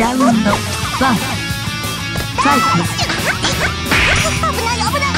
ラウンド1ファイト。 危ない危ない。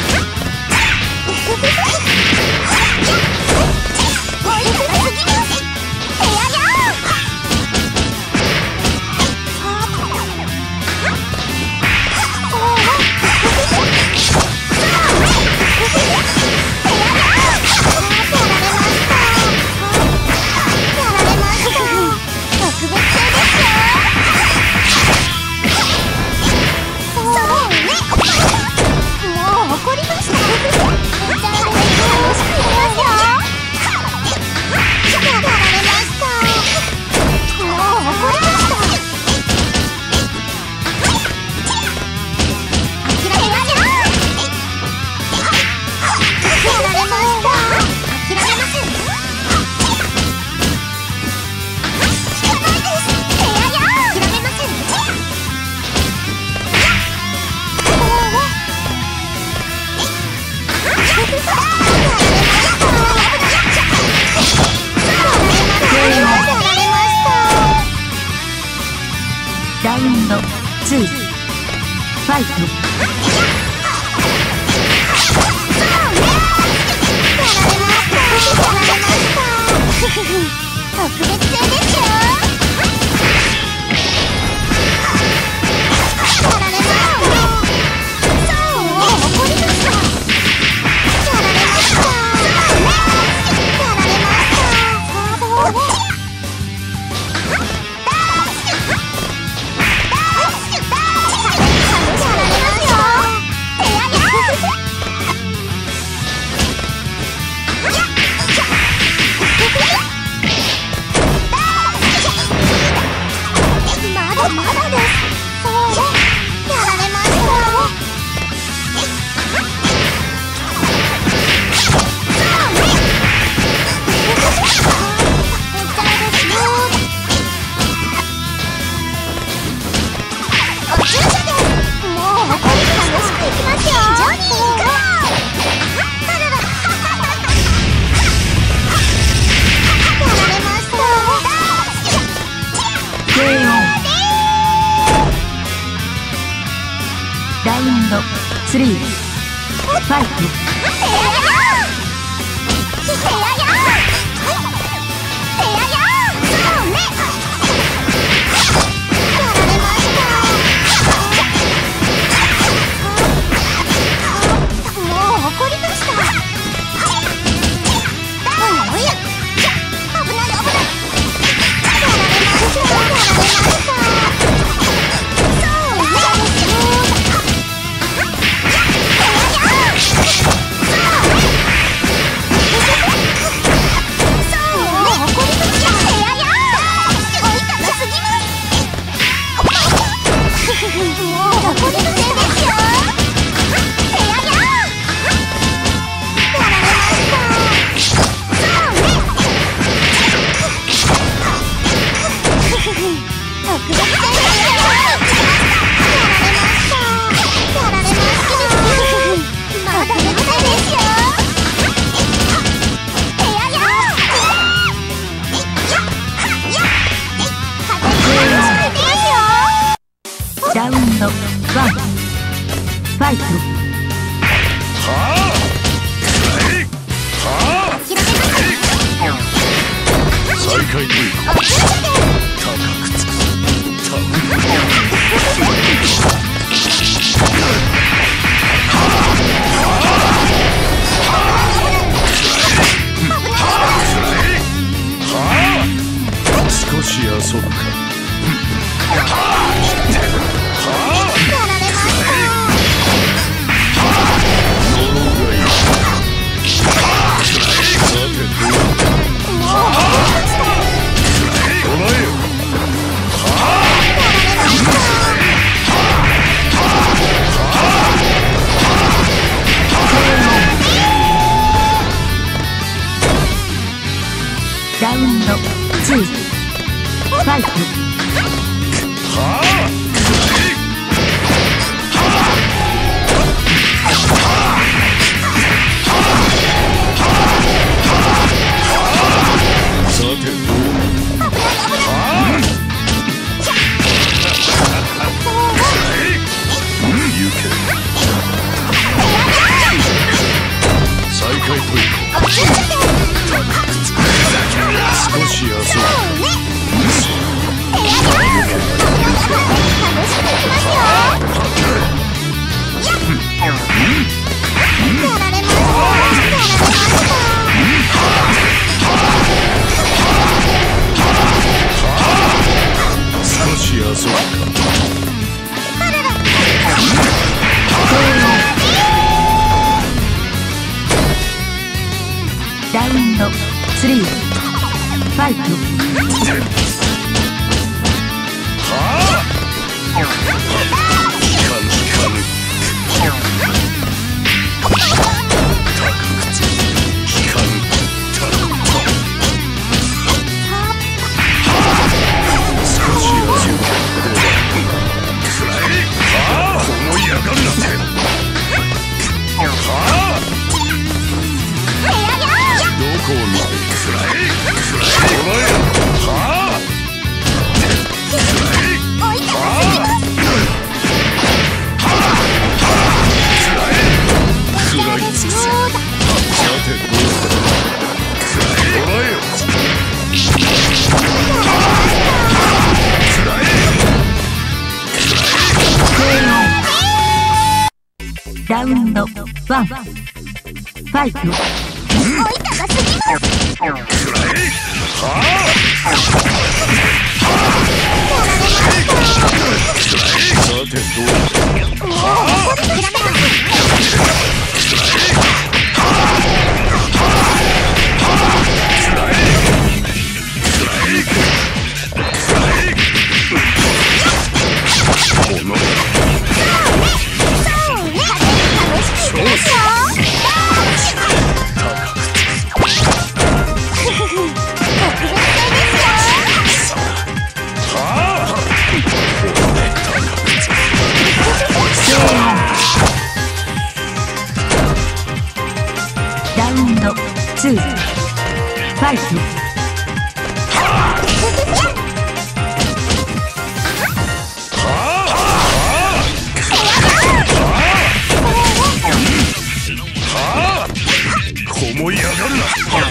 ラウンド2ファイト。 特別戦ですよ。 ラウンド3ファイト。ラウンド1ファイト。 再開というか高くつく少し遊ぶか。さてどうだ。 し遊ぶか。 ラウンド3ファイト。ラウンド1ファイト。ラウンド2ファイト。 思い上がるな。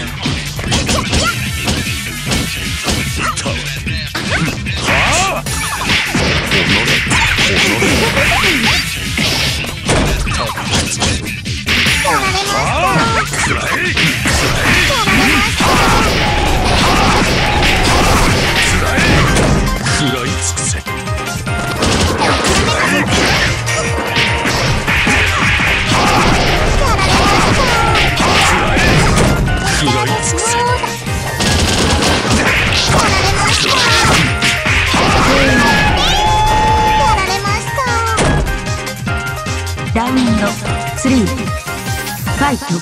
ラウンド3ファイト。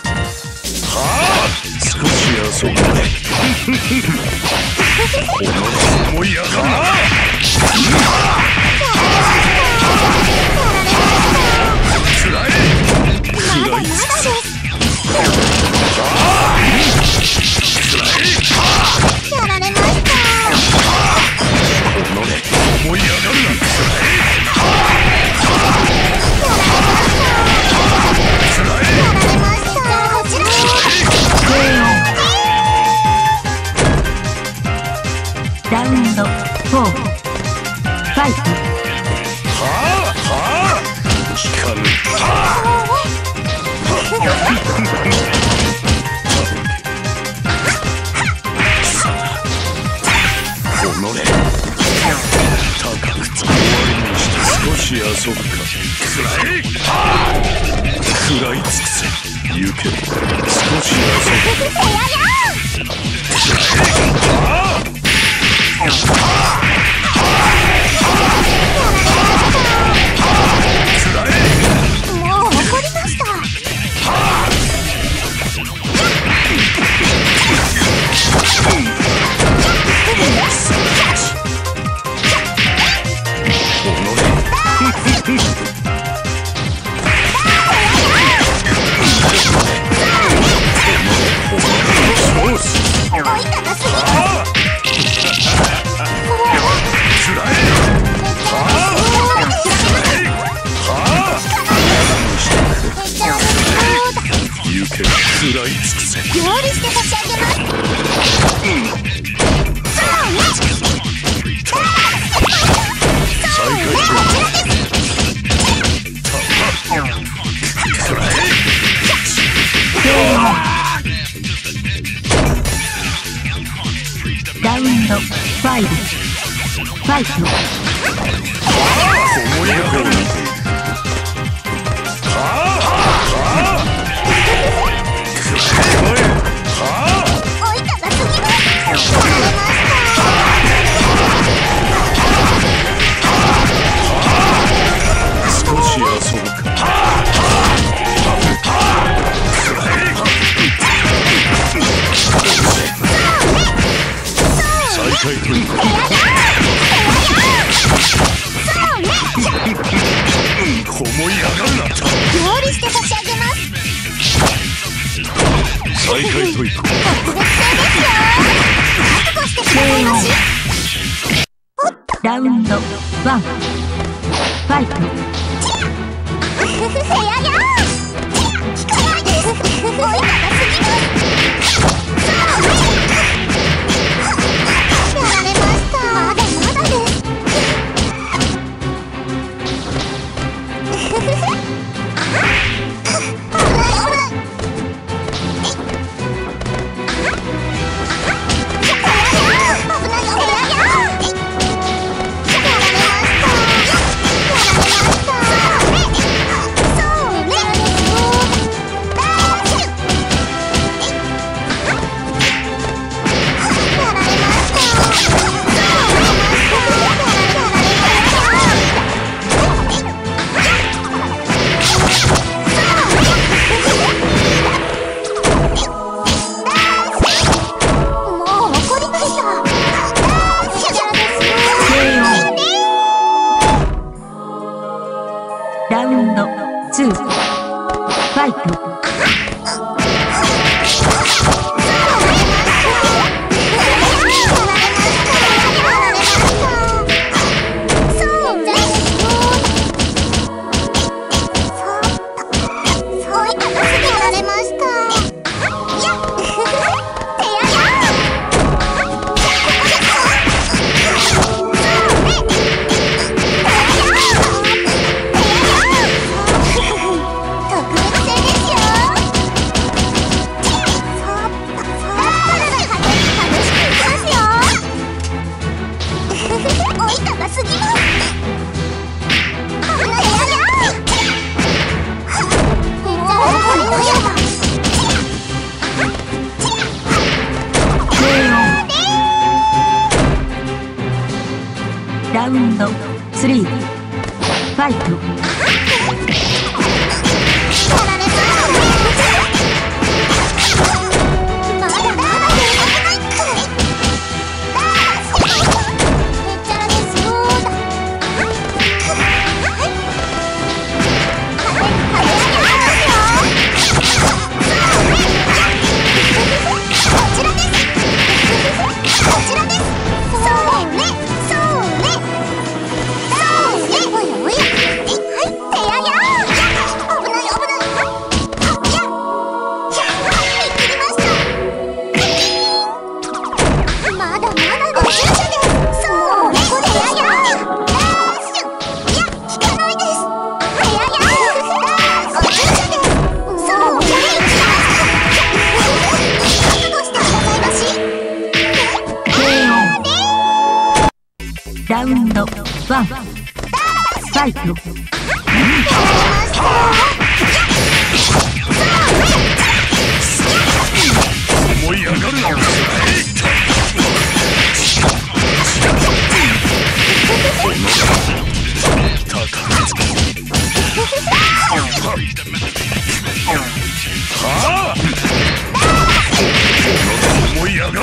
少し遊ぶね。思い上がるな。食らい尽くせ。 やられました。 思い上がるな。 ラウンド4ファイト。 聞かぬ。少し遊ぶか。食らい尽くせ。行け。少し遊ぶ。 もう怒りました。 食らい尽くせ。 料理して差し上げます。 ラウンド5ファイァイト。 思い上がるな。 追い方すぎます。やられました。 少し遊ぶか。再開というか。思い上がるな。 料理して差し上げます。 再開というか。 特別製ですよ。覚悟してくださいまし。 ラウンド1、ファイト。 ヘアヤー。効かないです。追い方すぎます。やられました。まだまだです。 ラウンド2、ファイト。ラウンド3、ファイト。ラウンド1、ファイト。 思い上がるな。思い上がる。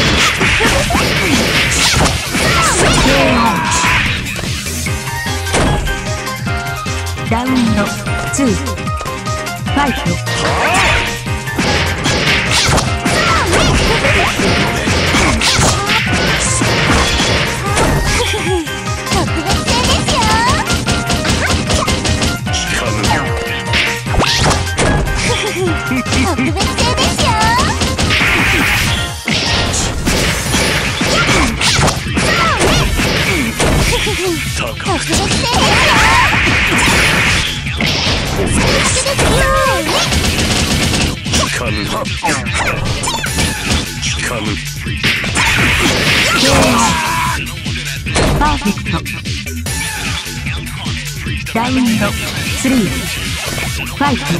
ラウンド2、ファイト。効かぬ。 パーフェクト。ラウンド3、ファイト。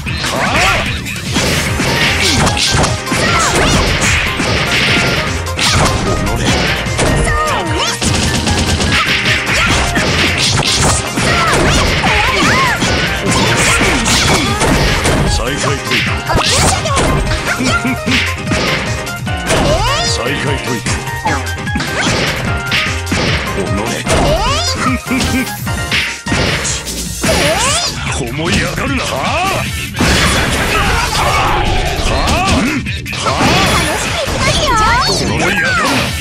再開といく。再開といく。思い上がるな。思い上がるな。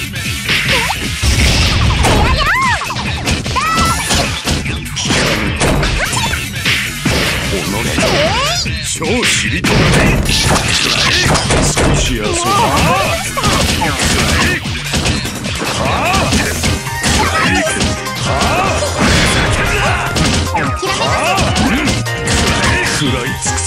超しりとり少し遊ぼう。食らい尽くせ。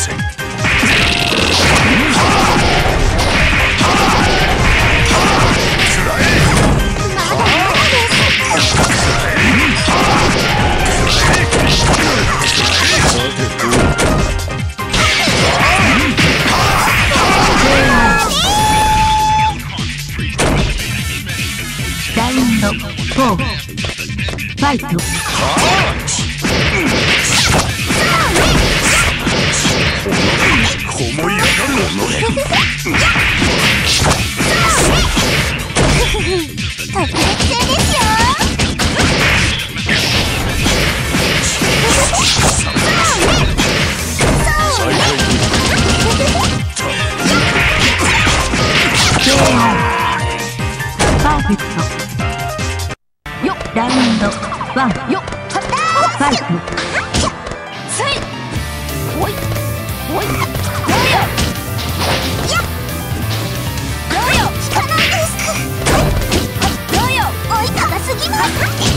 ラウンド4、ファイト。 思い上がるのね。 特別戦ですよ。 パーフェクト。よっ、ラウンド1、よっ、ファイト。 ついおいおい、どうよやっどうよ、引かないです。どうよ、追いかがすぎます。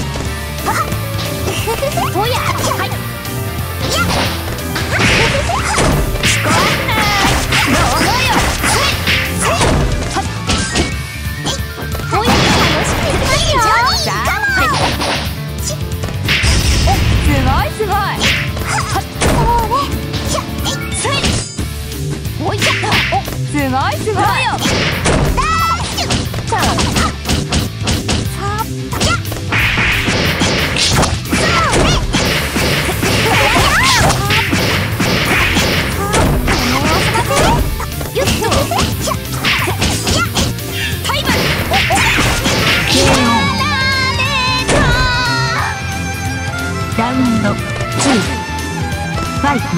おや、はいやっ聞こえない。どうよ、ついおや、楽しみですよ。さあ、すごいすごい。おいしょ、お、すごいすごいよ。 ラウンド2、ファイト。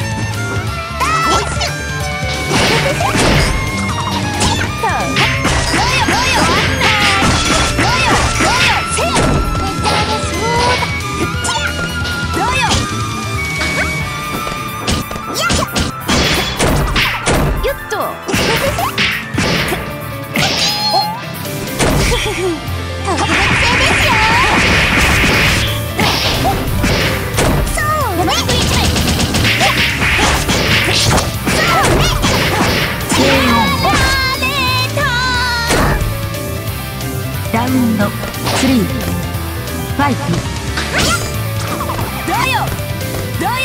ラウンド3、ファイト。 どうよどうよ、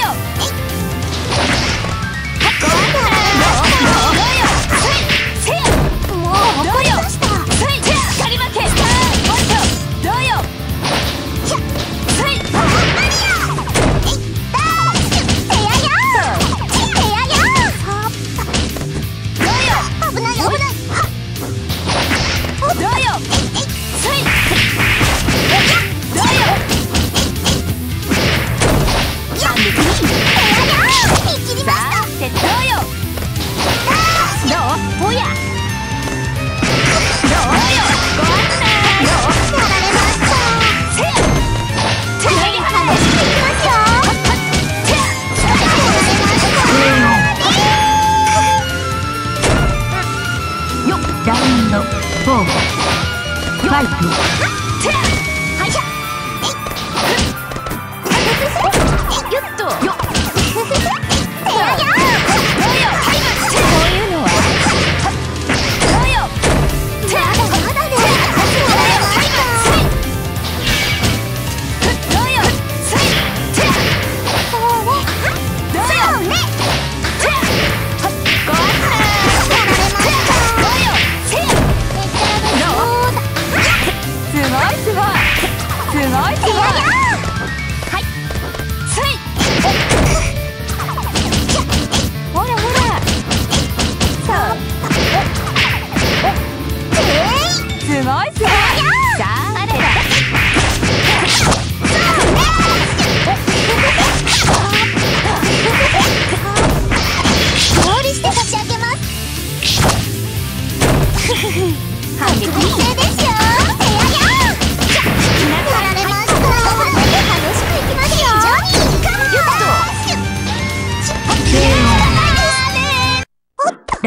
もう怒りました。借り負け。どうよ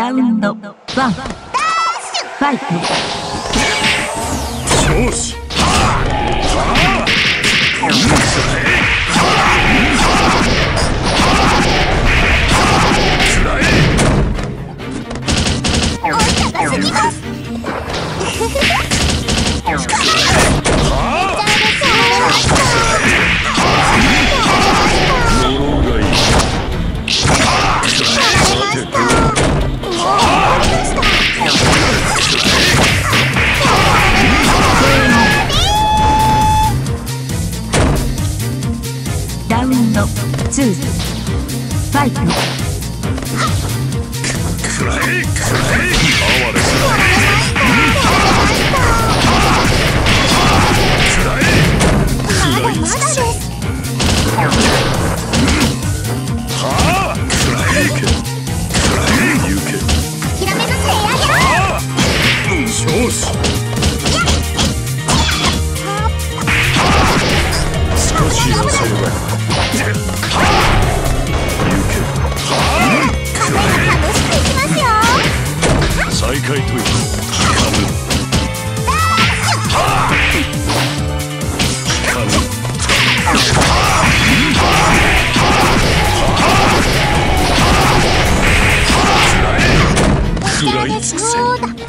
ラウンドワンファイト。 少子ラウンドツーファイト。 くらえ哀れすまだまだです。 はあくらえ行け諦めなさい。 少子少し痩せれば楽しくいきますよ。 再開という食らい尽くせそうだ。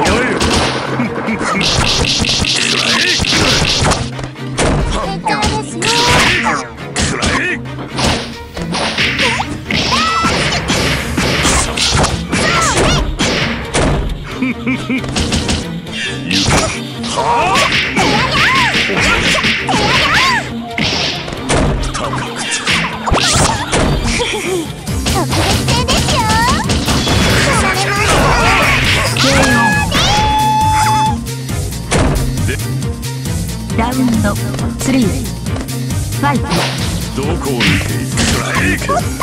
ラウンドスリーファイト。 どこを見ているくらえ行け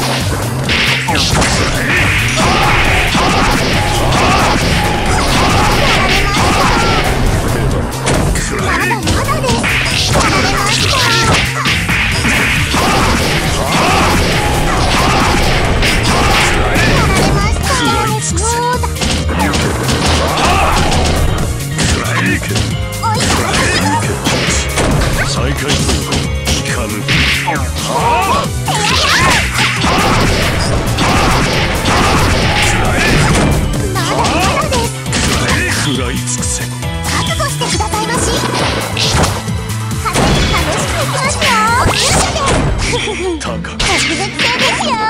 再開と聞かぬ食らい尽くせ覚悟してくださいまし。楽しくいきますよ。 高く特別性ですよ。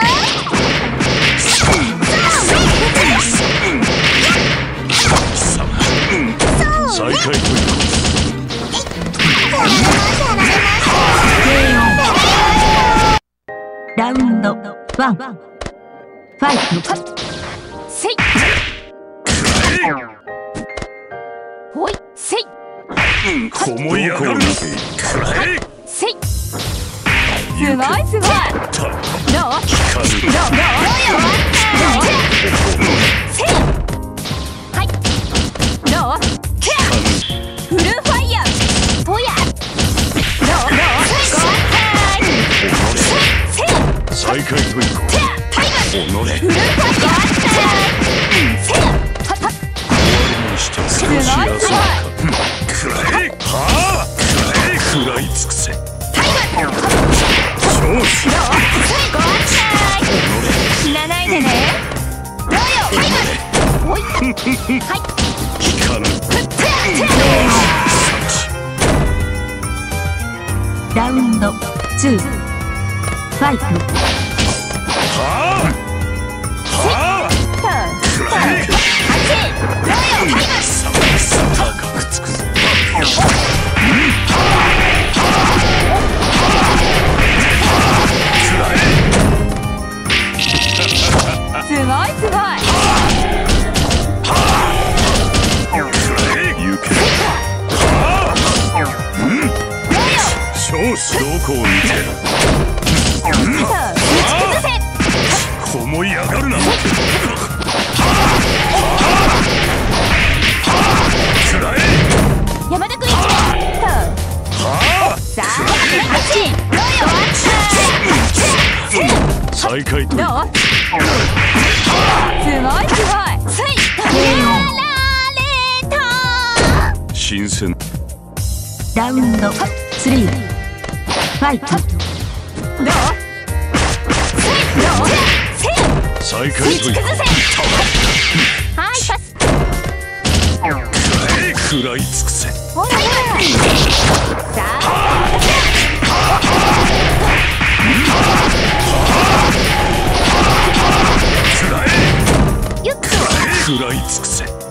再開というラウンドワンファイト。 せいほいせいこもい上がるなくらえせいすごいすごいどう聞かぬせいはいどうフルファイヤーとやどうせい再開というタイム己フルファイヤーせいはっしてすごいすごいくらえはあくらい尽くせタイム少子死なないでねどうよタイムおいはい聞かぬラウンドツーファイト。 はあはあくらえ高くつくぞすごいすごい行け少子どこを見てるこもい上がるなくらえ山田君一名さあ再開とどうすごいすごい新鮮。 ラウンド3ファイト。 どう再開といこう。 崩せはいパス食らい尽くせ。 ほらほらさあよっと食らい尽くせ。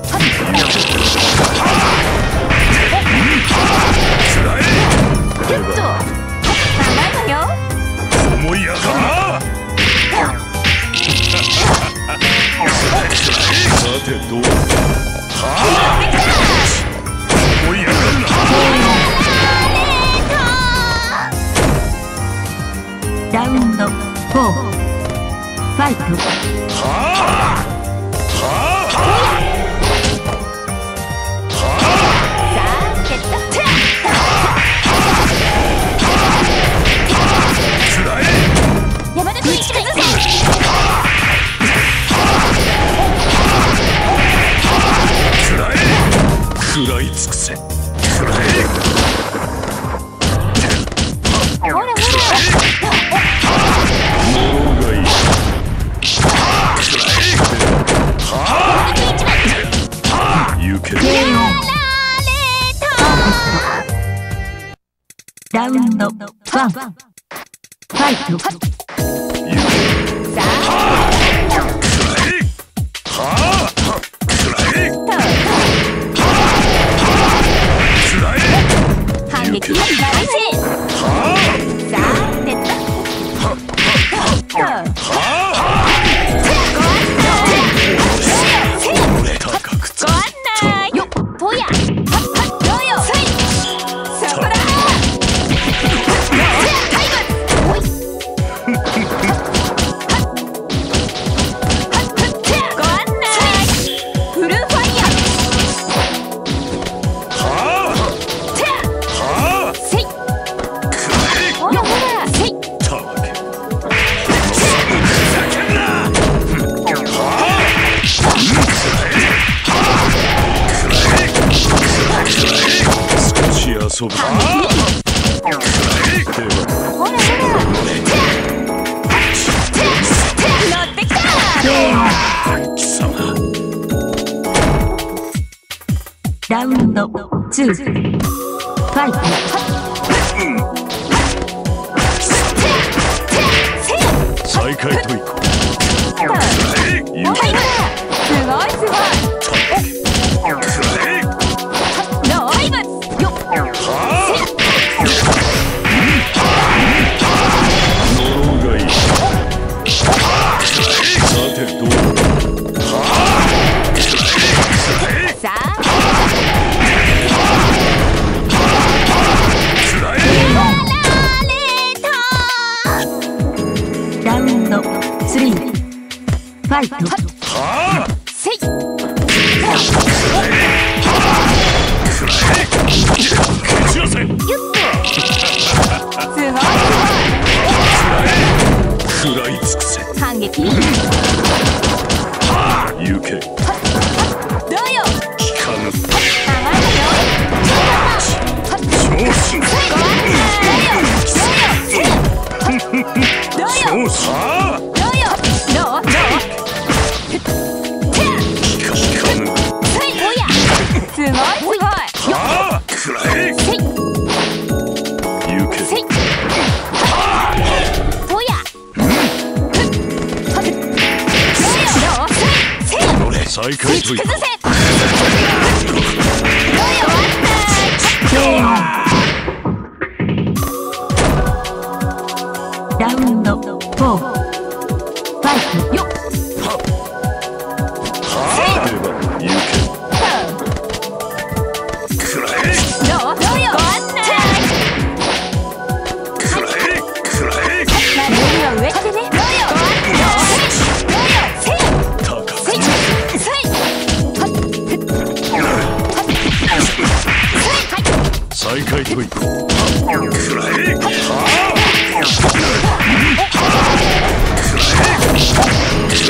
ギュッと長いわよ思いやがな。さてどうだ。思いやがるな。 ラウンド4ファイト。 食らい尽くせ。 ほらほら呪うがいい。行け。 ラウンド1ファイト。 反撃ナイスさあ出たご案内よっとやはっどうよそこだご案内フルファイヤーほらほらせい少し遊ぶ。 ほらほら乗ってきた貴様。 ラウンド2ファイト。 再開といこう。行け。 すごいすごいノーイブよっ呪うがいい。さてどうだ。 さあラウンド3ファイト。 せい蹴散らせ。 よっとすごい食らい尽くせ。 反撃行け。 どうよ効かぬ。 長いわよ超進。 ご案内どうよ超進。 どうよどう効かぬ。 せいおやすごいすごい食らえ。 せい行け。 せいおやどうよせい再開といこう。 崩せどうよ案内ラウンド4ファイト。よっ行け。食らえ。 どうよご案内食らえ。食らえ。 何よりは上手でねどうよご案内どうよせい高く。 せいせい再開といこう。食らえ。食らえ。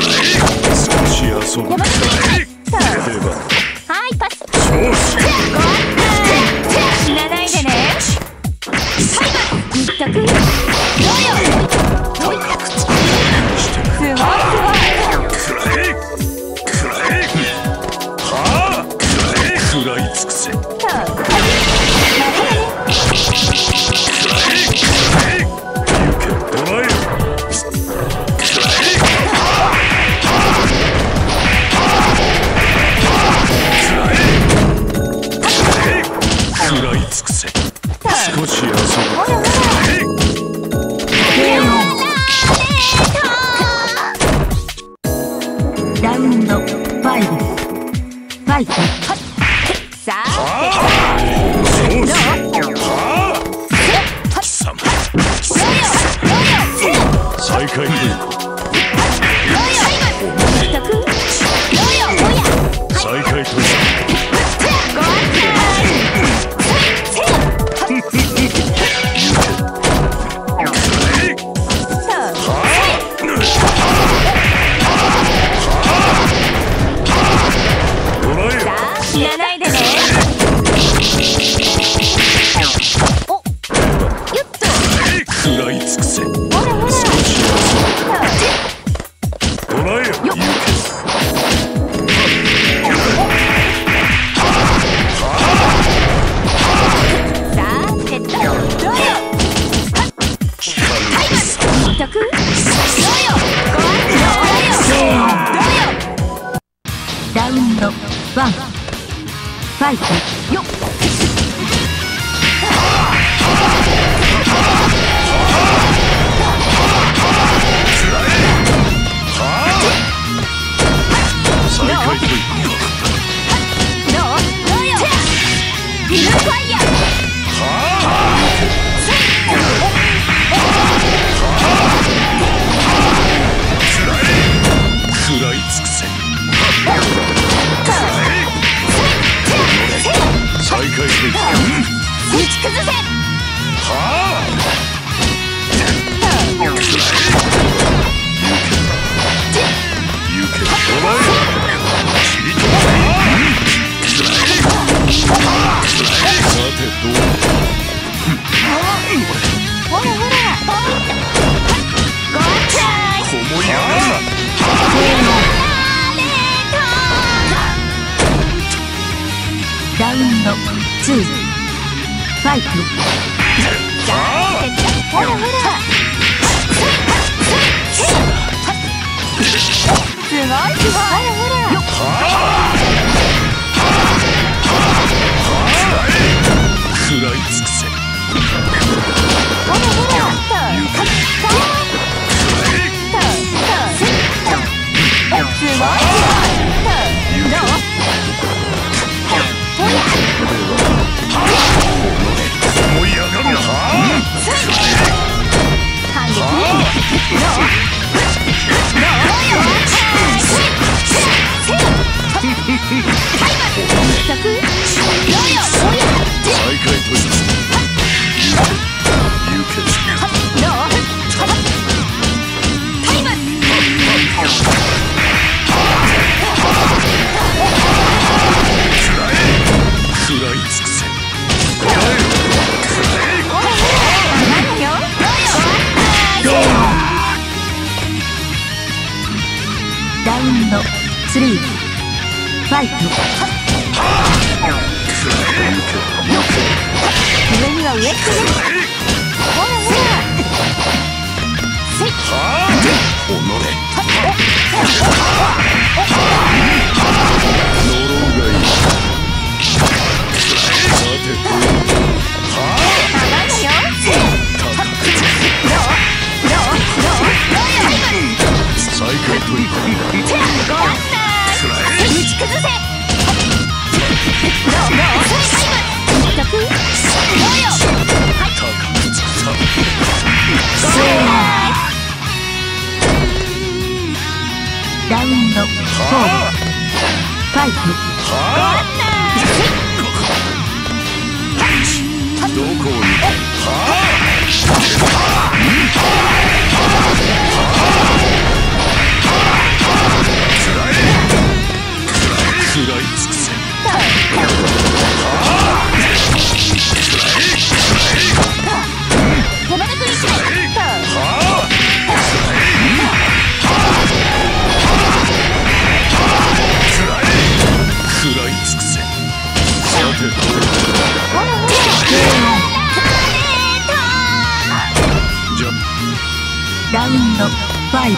こラウンド5ファイト。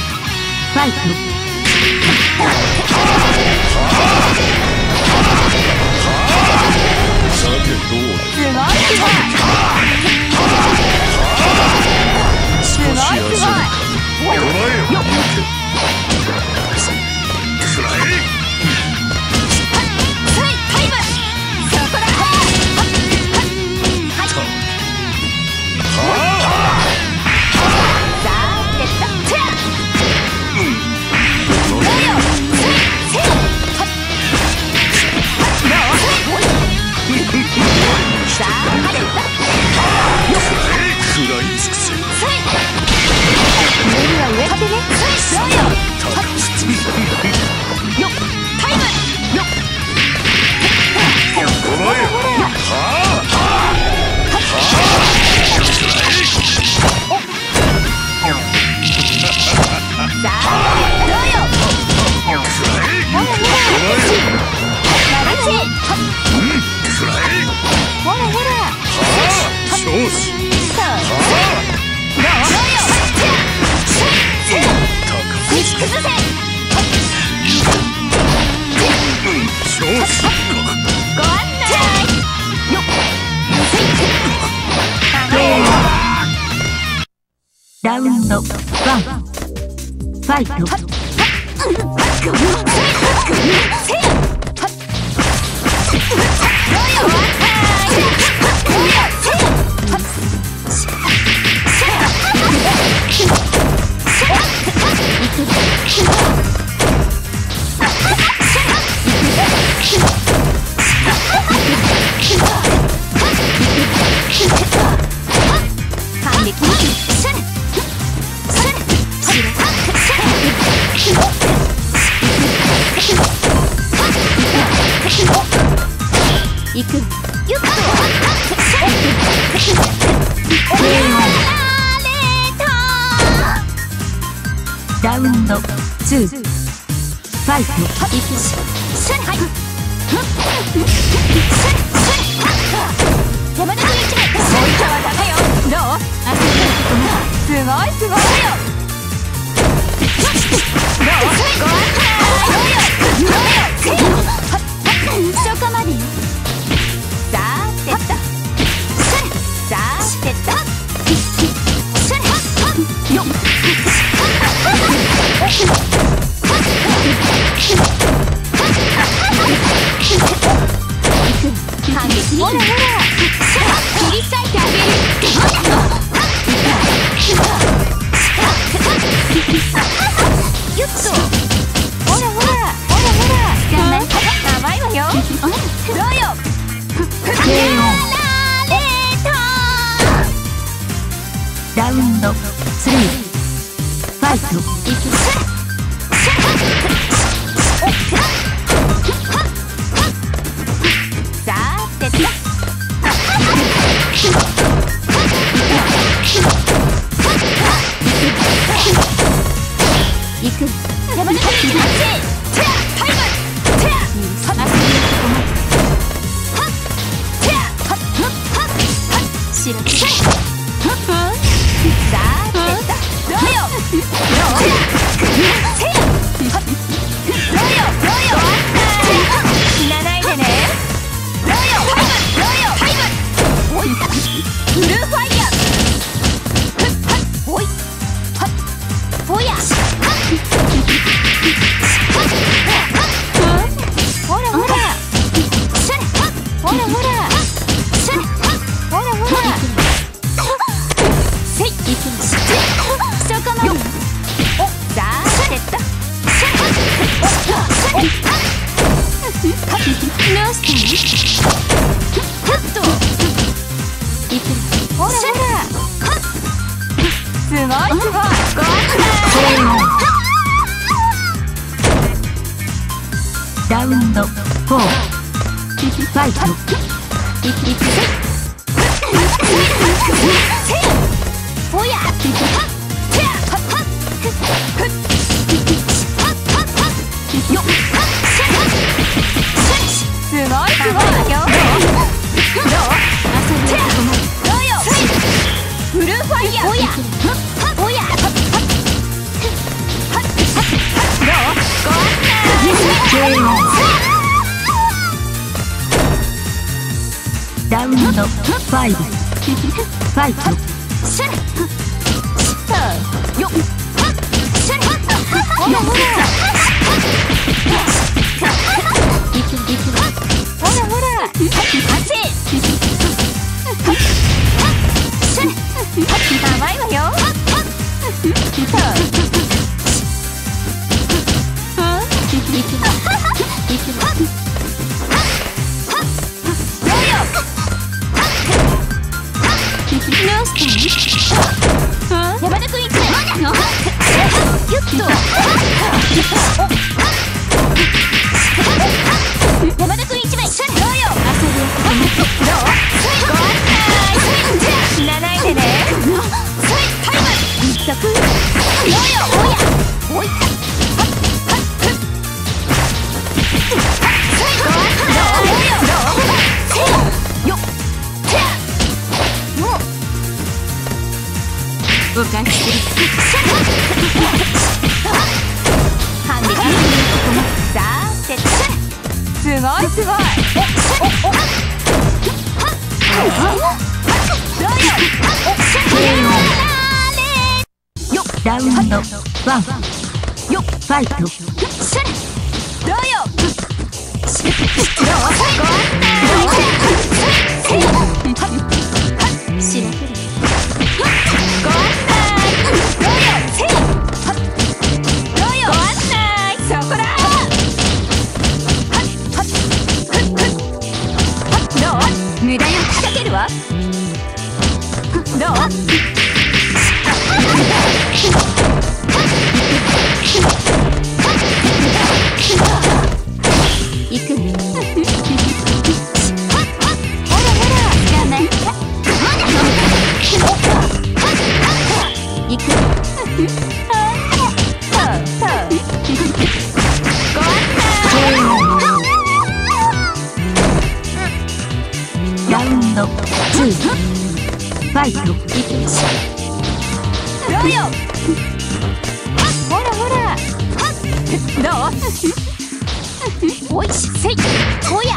さてどうだ。 すごいすごい。すごいすごい。 お前よ。くらえ。 タイム。そこだ。 ラウンド1ファイト。ラウンド2ファイト。 山田君一枚。そういったはダメよ。どう？すごいすごいよ。どう？ご安泰。そこまでよ。さてと。さてと。よっ。ほらほら、切り裂いてあげる。よっと。ほらほら、ほらほら。甘いわよ。どうよ。 ラウンド3ファイト。ラウンド4ファイト。 おや。すごいすごいよ。どうよ。フルファイヤー。おや。 ダウンド5ファイト。 シュルよっシュルほらほらほらほら8シュル甘いわよ山田君一枚ギュッと山田君一枚どうよ遊びどうご案内7位でねタイム一足どうよおやおいおかしいハンディがさあてすごいすごいダウンド1よっファイト。 どうよ無駄よ仕掛けるわどう行くほらほらダメ行くご案内ダウンド2ファイト。 どうよほらほらどうおいしせいおや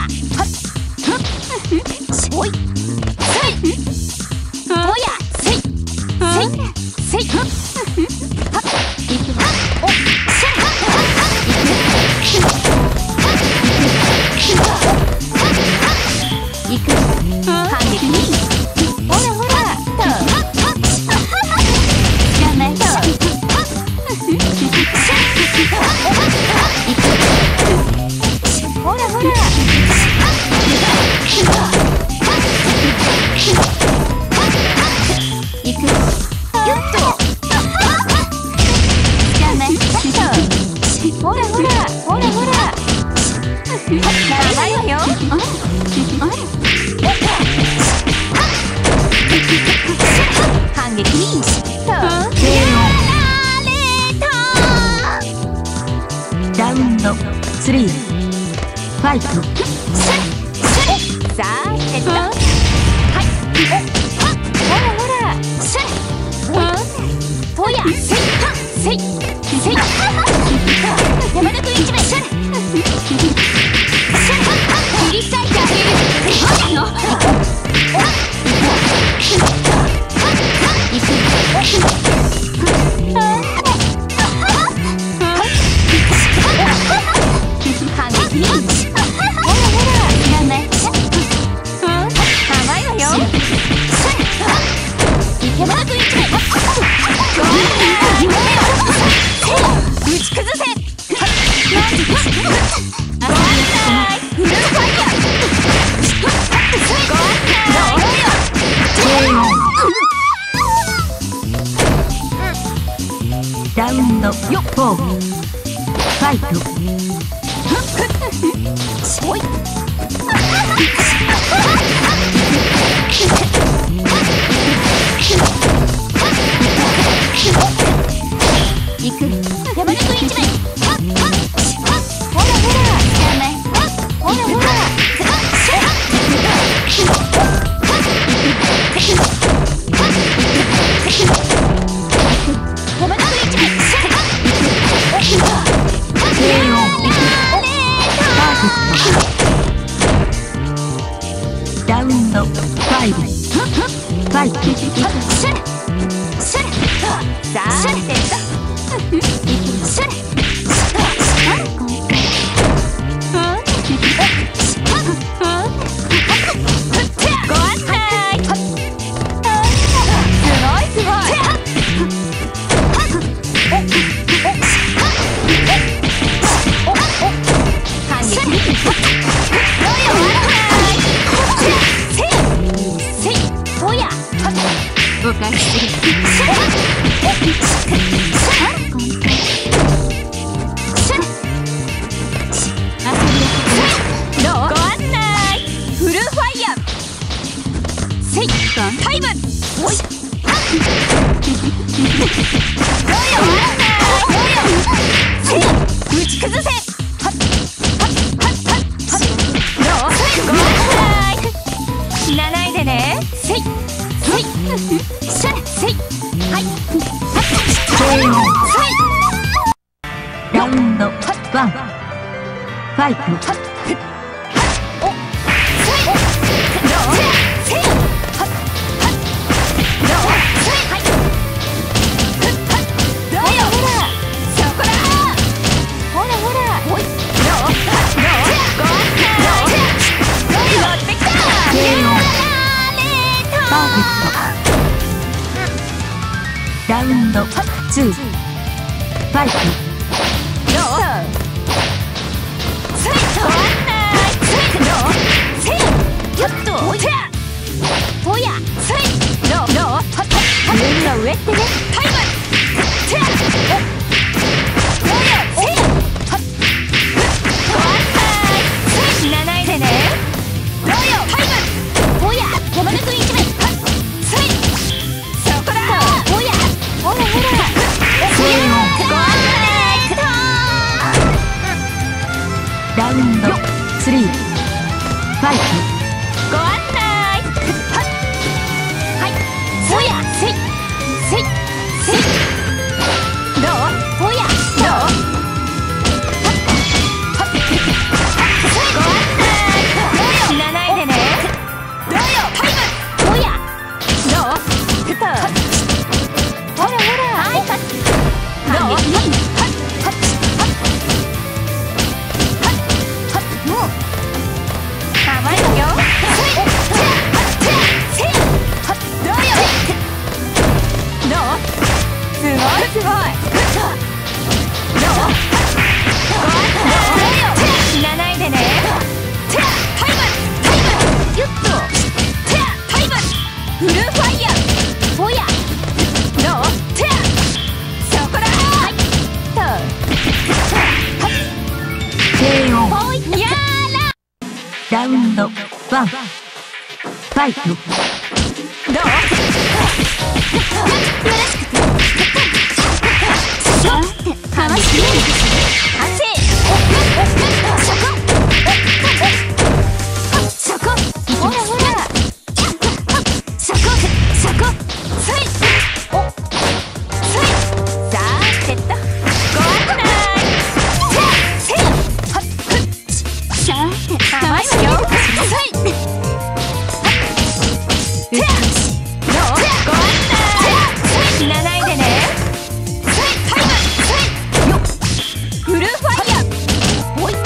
おいせいおやせいせいせいおいく反撃にほらほらダメほらほら行くよっとダメほらほらほらほら長いわよ反撃にダウンド3ファイト。 さあセットはいほらほらとやせいせいせい山田君一枚切り裂いてあげるの行く反撃にほらほらダメ甘いわよ山田君一枚打ち崩せご案内フルファイヤーご案内ダウンド4ファイト。 おい行く山田君一枚ほらほらダメほらほら山田君一枚あシャレシャレご案内すごいすごい反撃おやお返しするどうご案内フルファイヤーセイタイムおいどうよセイ打ち崩せはっはっはっはっはっどうご案内死なないでねセイセイシャレセイはいラウンド1ファイトラウンド2ファイト上ってねタイム死なないでねどうよタイムおや山根くん一面そこだおやほらほらラウンド3ファイトご案内はいおやせいせいせいどうおやどうご案内死なないでねどうよタイムおやどうほらほらはいどうもう甘いのよどうよどうすごいすごいどう死なないでねタイムゆっとタイムフルファイヤーおやどうそこだはいとKO やらラウンド1ファイトどうよろしくかわして安静そこほらほらそこそいさーてっとご案内せいさーてかわいいよそい死なないでねタイムよフルファイヤーおいどう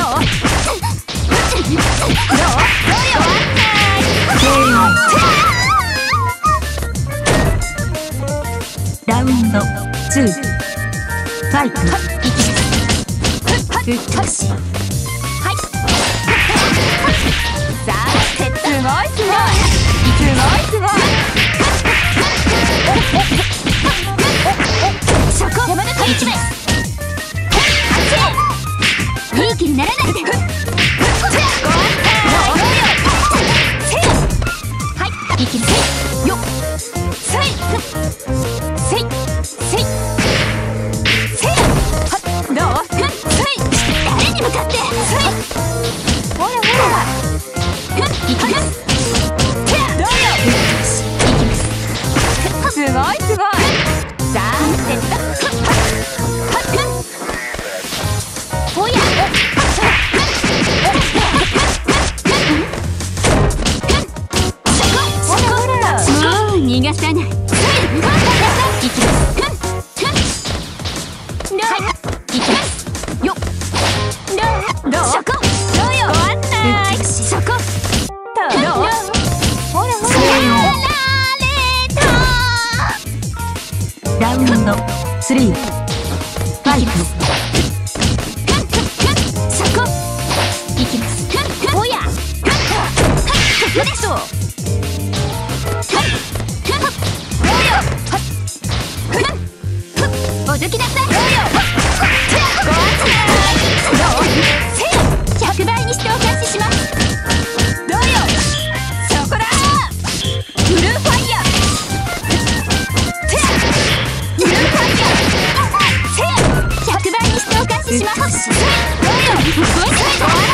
ラウンド2ファイトはいさあすごいすごいすごいそこ山田一面いい気にならないでご案内はいいきますよせいせいせいせいどうせい誰に向かってせいほらほらいきますどうよいきますすごいすごいラウンド3ファイト。 そこ行きます。おやどうでしょう。おどきなさい。ご案内。100倍にしてお返しします。どうよ。そこだ。ブルーファイヤー。ブルーファイヤー。100倍にしてお返しします。どうよ。ご案内。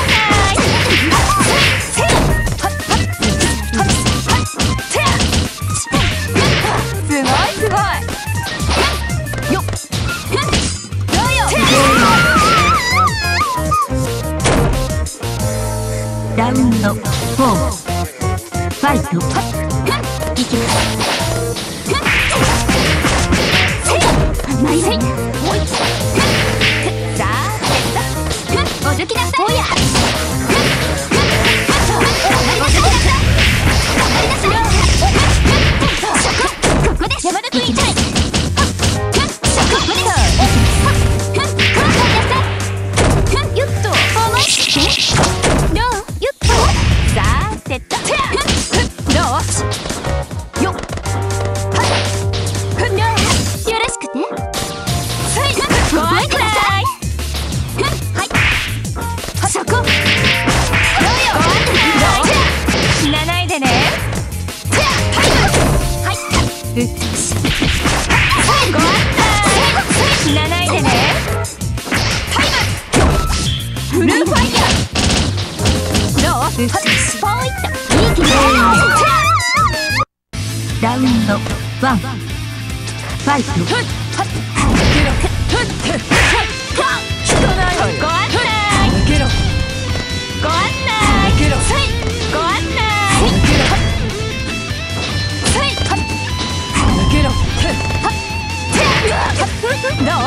すごいすごい。よっ。どうよ。 ラウンド4ファイト。 いきます。まいせい。さあおどきなさい。おやおどきなさい。ここです。山田君1枚。ここです。よっと思い切ってどうよっとさあてっとどうよっよろしくてご愛ください。はいそこどうよご愛ください。死なないでね。はいうっとしご案内。死なないでね。ブルーファイヤー。どう？ポイント。いい気味。 ラウンド1ファイト。 ご案内。ご案内。ご案内。どう？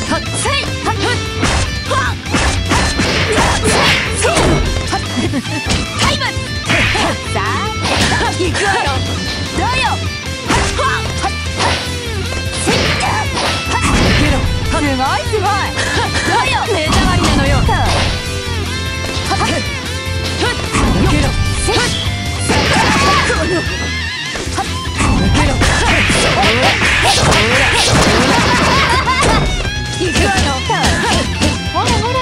タイム。さあ行くわよ。どうよ。すごいすごい。どうよ。目障りなのよ。行くわよ。ほらほらほらほら。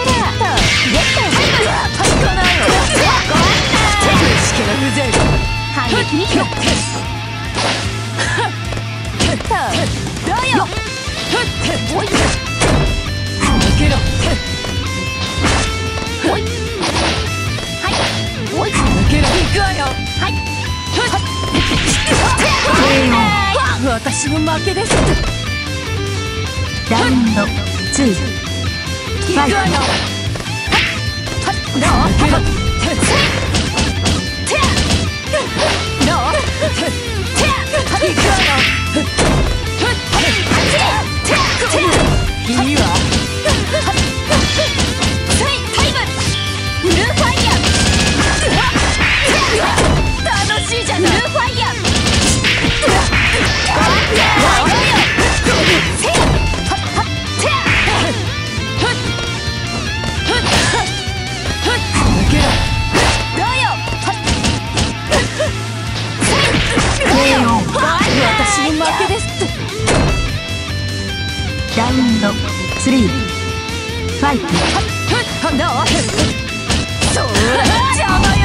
反撃にどうよ。おいおいはいおい行くわよ。はい私の負けです。 ラウンド2ファイト。 どう？行くわよ。いいわ。タイム。ブルーファイヤー。楽しいじゃない。ブルーファイヤー。私の負けです。 ラウンド3ファイト。 どう？そら邪魔よ。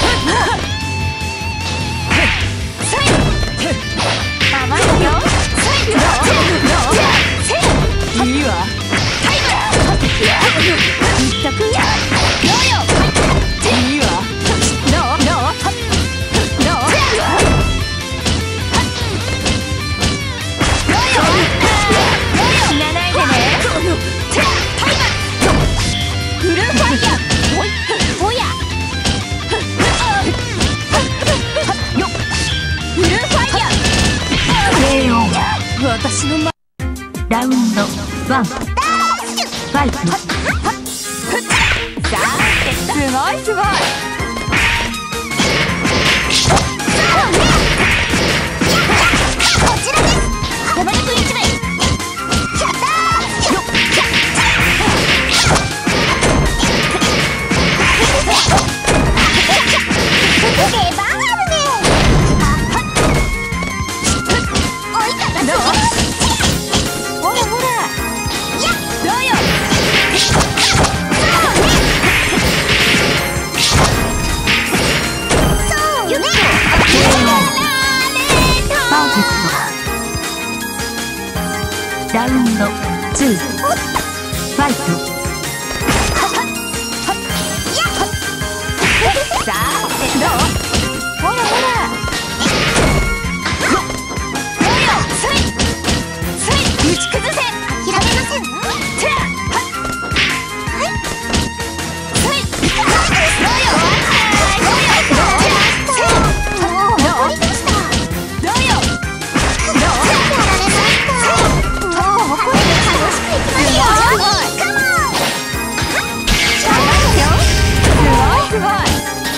甘いよ。いいわ。タイム。一択。どうよ。いいわ。どう？死なないでね。タイム。ブルーファイヤー。おや。よっ。ブルーファイヤー。私のラウンド1ファイト。 さあすごいすごい。こちらです。山田君1枚。 ラウンド2ファイト。 さあどう？ほらほらどうよ。スイスイ打ち崩せ。 諦めません。 てらはいスイどうよ。 もう怒りました。 どうよ。どう？ やられました。もう怒りで楽しくいきますよ。 すごい。 カモン。 すごいすごい。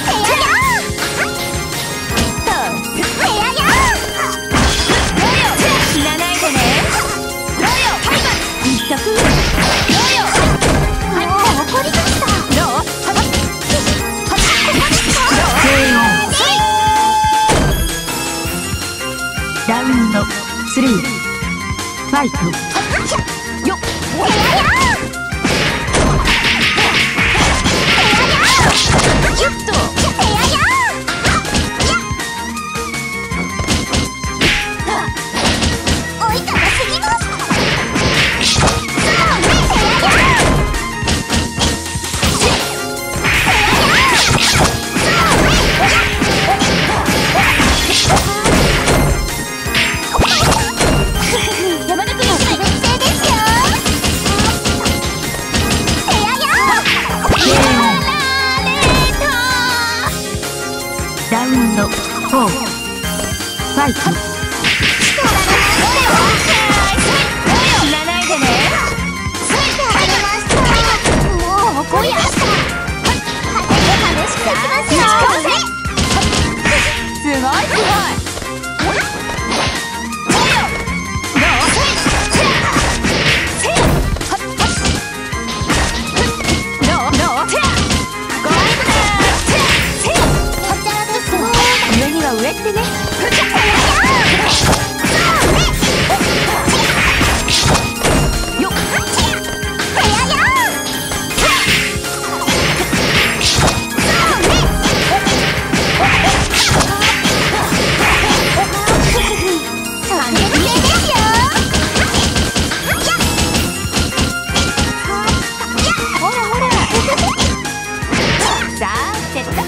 ラウンド3ファイト。 よっギュッと追いかがすぎます。 山田君ラウンド4ファイト。 死なないでね。 もう怒りました。楽しくいきますよ。 すごいすごい。上には上ってね。よっほらほら。さあセット。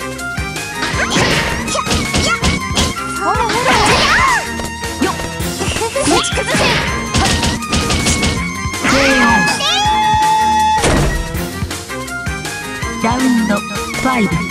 ほらほらよっ打ち崩せ。 ラウンド5ファイト。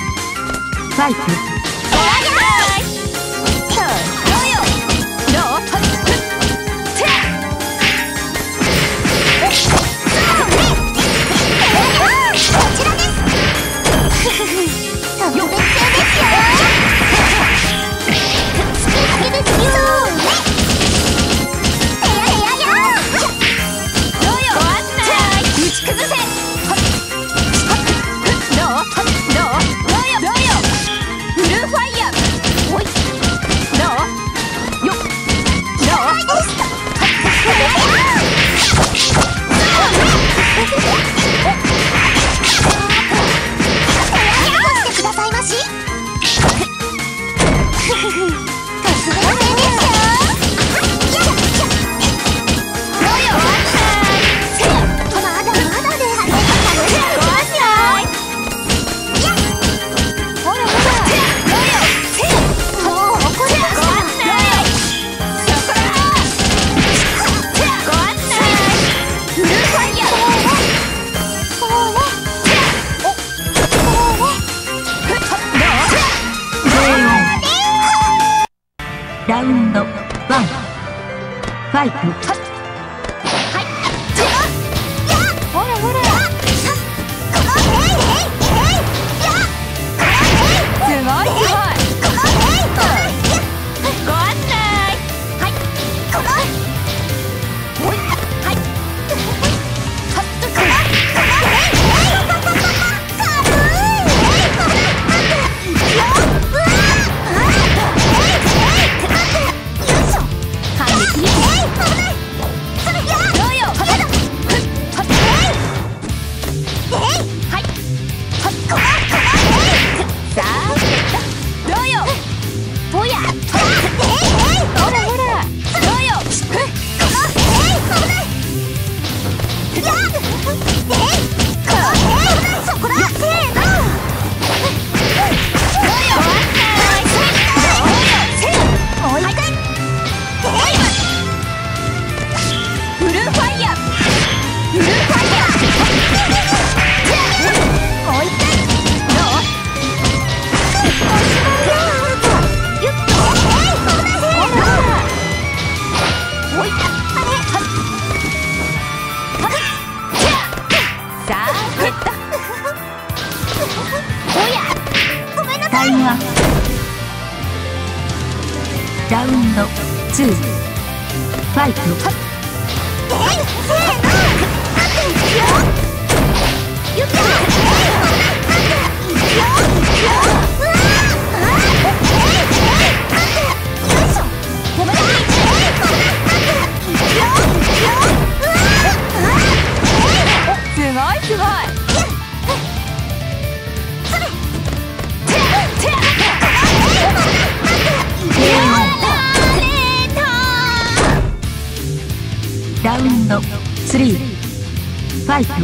もうラウンド2ファイト。 すごいすごい。 ラウンド3ファイト。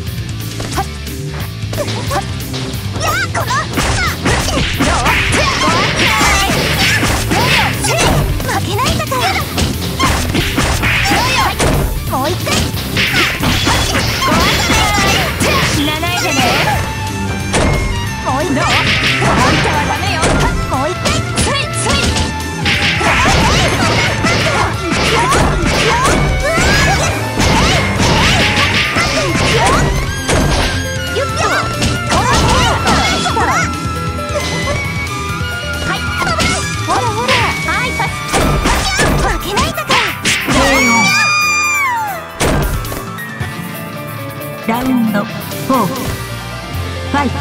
負けないんだから。もう一回。 死なないでね。 もう一回。 置いてはダメよ。 もう一回。 スイスイ。 ラウンド4ファイト。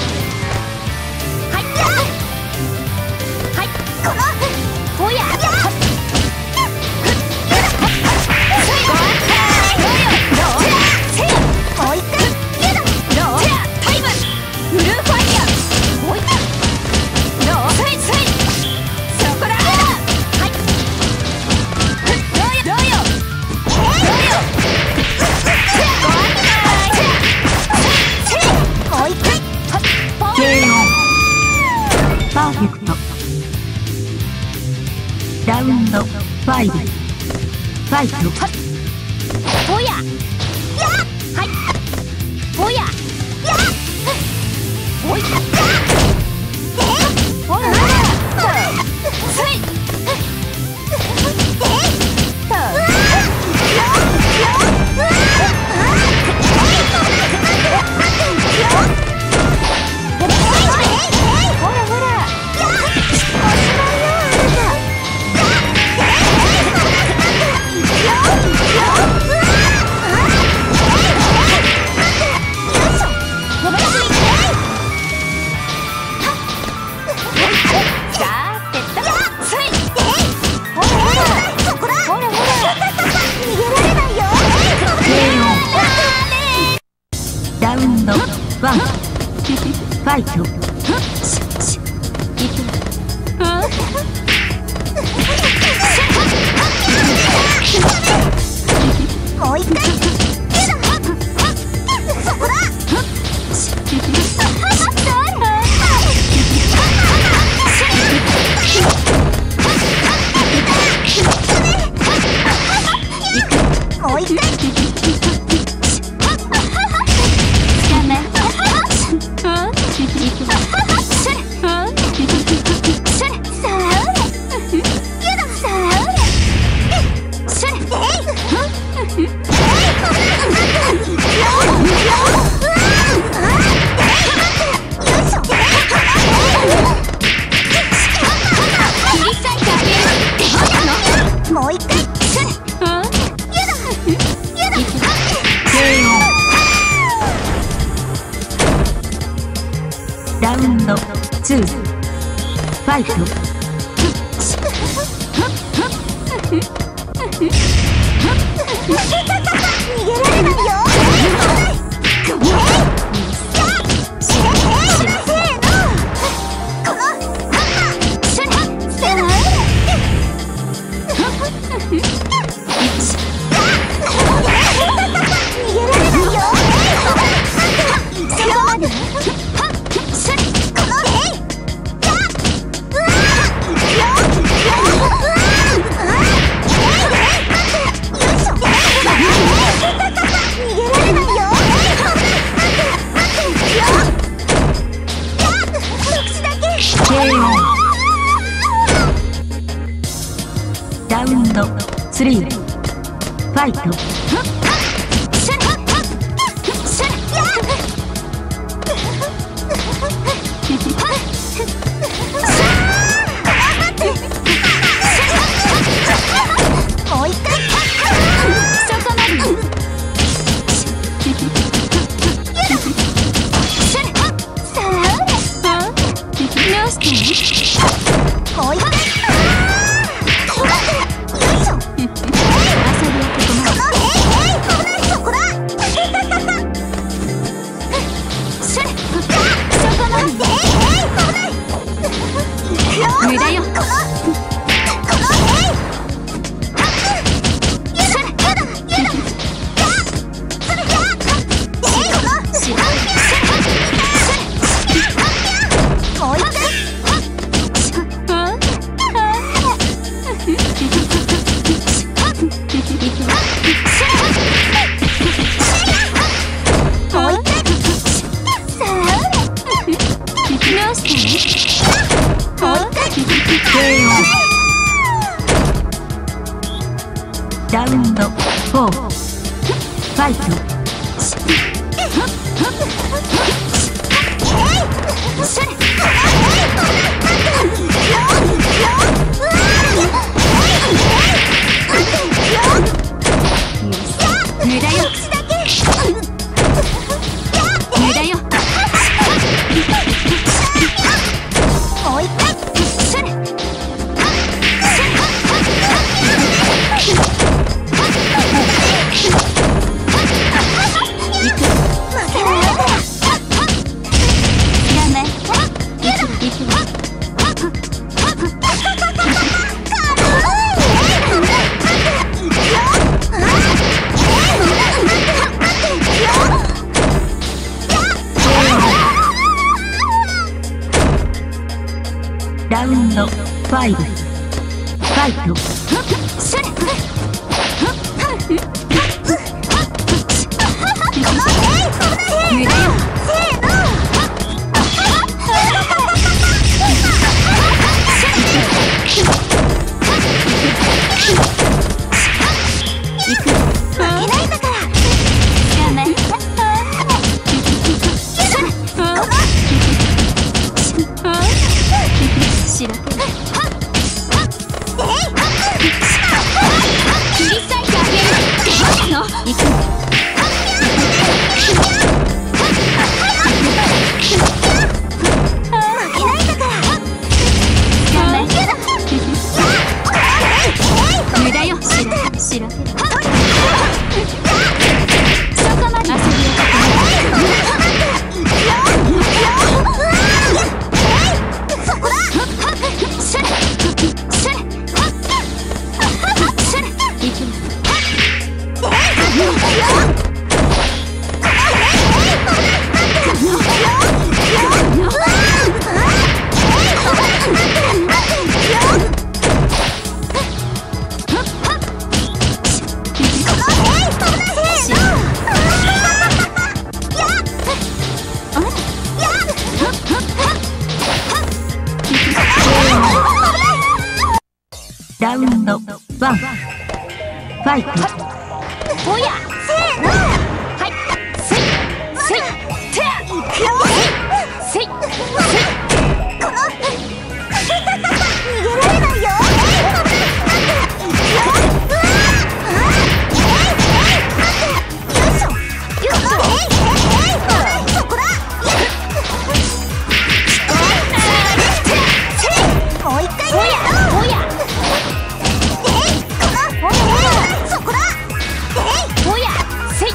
おや。もう一回。 タイムブルーファイヤー。もう一回。どうスイスイ。そこだ。はいどうよもう一回。 KO。パーフェクト。ラウンド5ファイト。 おや。はい。おや。おい。 ほらほらスイラウンド1ファイト。 もう一回。そこだ。もう一回。もう一回。 ラウンド2ファイト。 逃げられないよ。 ラウンド3ファイト。 ももう一回そこまでどうしてもう一回よいしょ遊びはここまで危ないそこだそこまで無駄よラウンド4ファイト無駄よ無駄よもう一回ラウンド5ファイト無駄よラウンド1ファイトおやせーのはいせいせいていくよせいこの逃げられないよいくよよいしょよっそこだもう一回おやそこだおやせい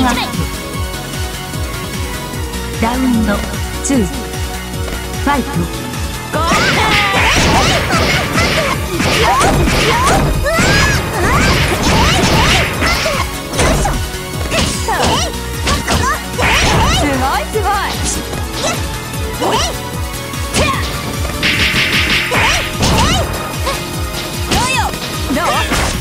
ンアップ。ラウンド2ファイト。 ゴーすごいすごい。どう？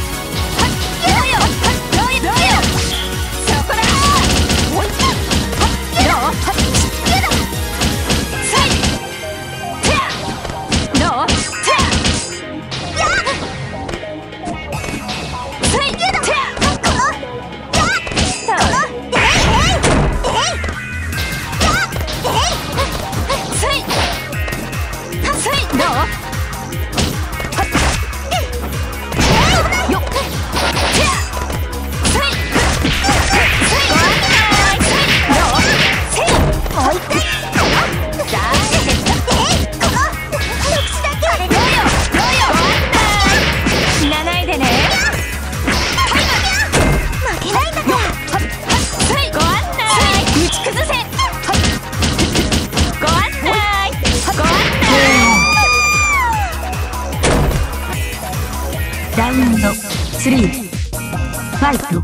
ラウンド3ファイト。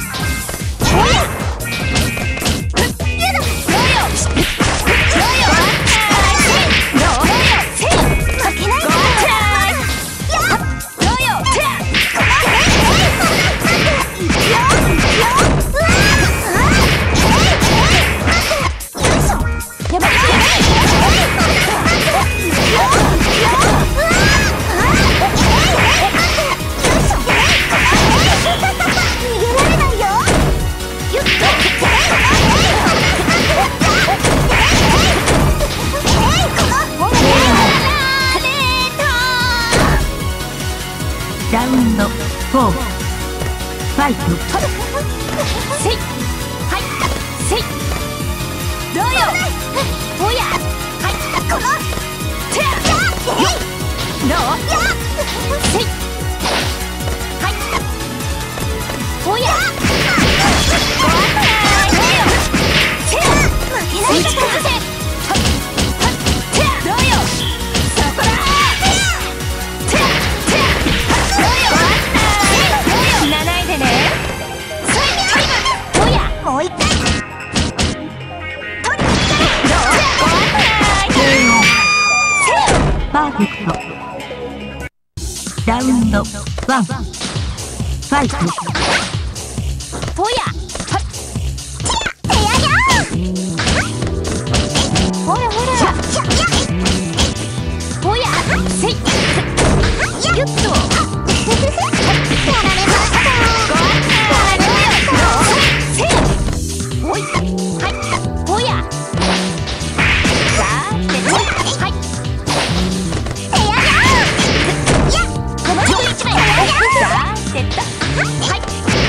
ラウンド4ファイト。 せいはいせいどうよおやはいこのてよどうせいはいおやご案内どうよせい負けないでください。どうよそこだ7位でね。もう一回パーフェクト。ラウンド1ファイト。 ほやほらほらほやせいゆっとやられましたご案内せいおいはいほやさあてはいやこの11名さあてったはい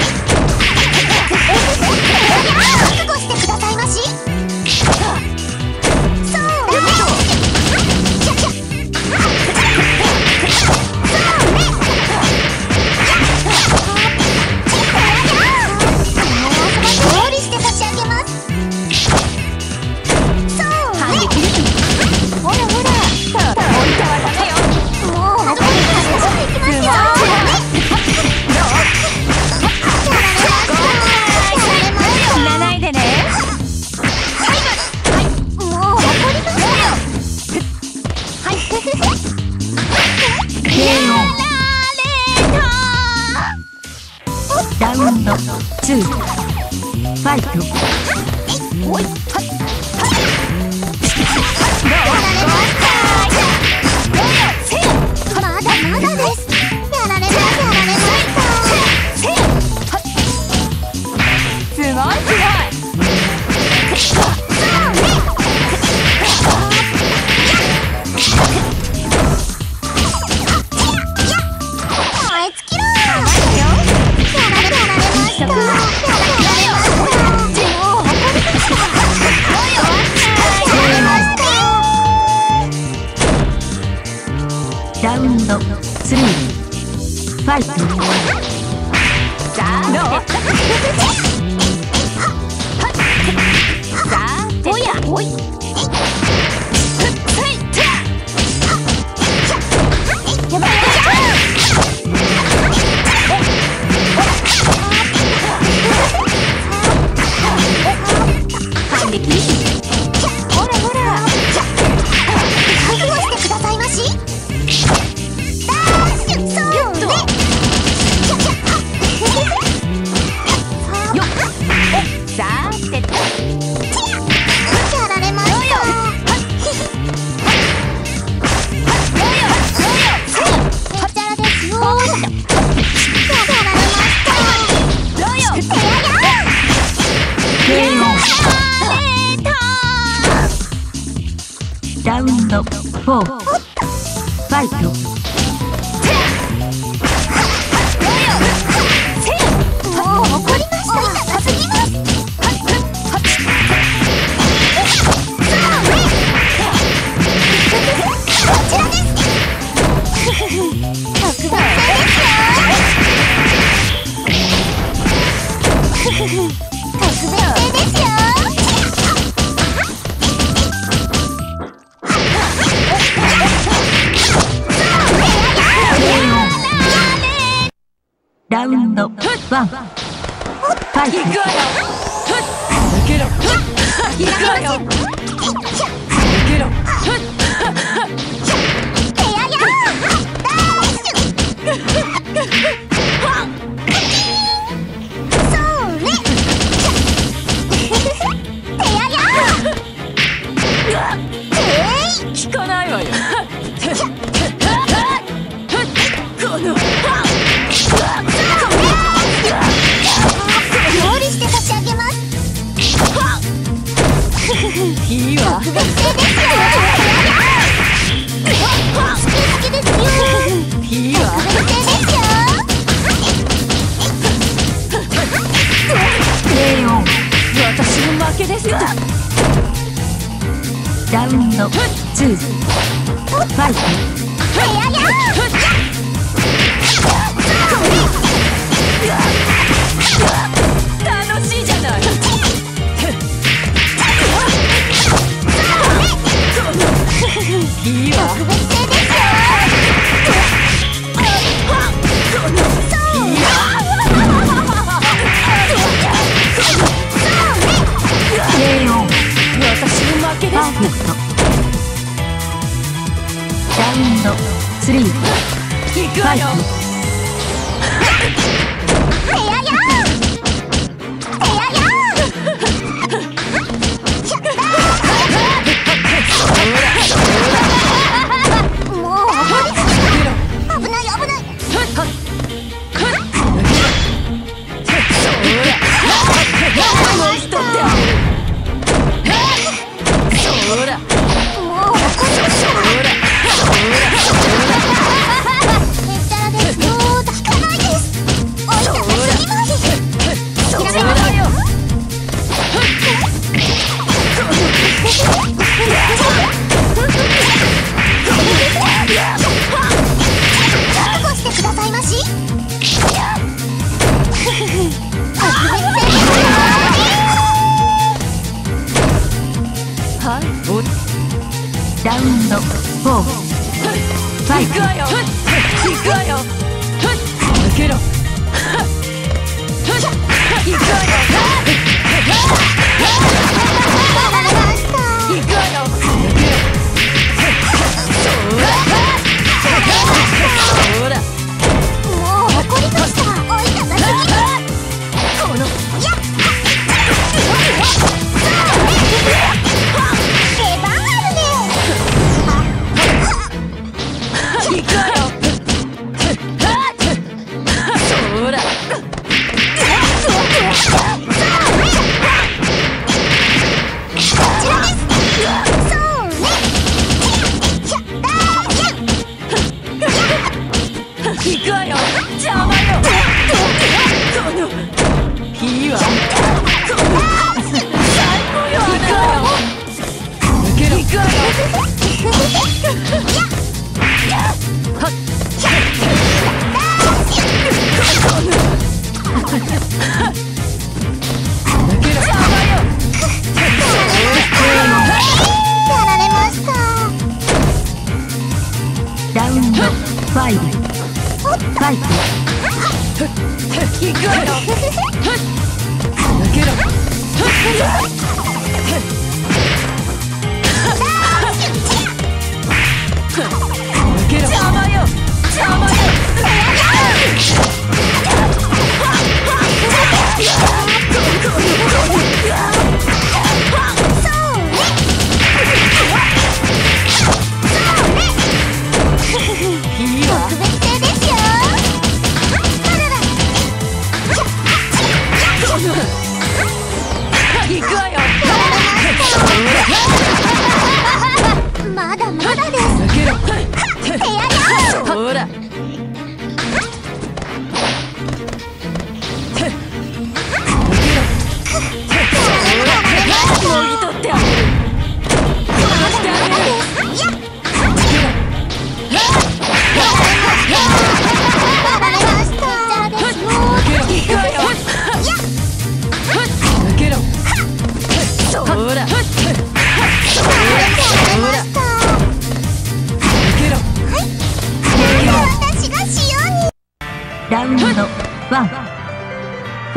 覚悟してくださいまし。 ラウンド2ファイト。 おいまだまだです。やられましたすごいすごい。 ラウンド3ファイト。 さあどうンド4ファイト。 もう怒りました。高すぎます。こちらです。特番制ですよ。特番制ですよ。 ラウンド1ファイト。 行くわよ。抜けろ。行くわよ。抜けろ。聞かないわよ。この料理して差し上げます。 いいわ。 特別製ですよ。好き好きですよ。 いいわ。 特別製ですよ。 私の負けですか。 ラウンド2ファイト。 楽しいじゃない。いいわ。 特別製ですよ。 私の負けです。 パーフェクト。ラウンド3 行くわよ。 ラウンド4ファイト。 行くわよ。行くわよ。抜けろ。行くわよ。行くわよ。そうだ。 もう怒りました。おいたさすぎ。 この出番あるね。 行くわよ。そうだ。行くわよ。邪魔よ。このいいわ。この最高よ。行くわよ。抜けろ。行くわよ。はっ。抜けろ。邪魔よ。 やられました。 ラウンド5ファイト。 行くわよ。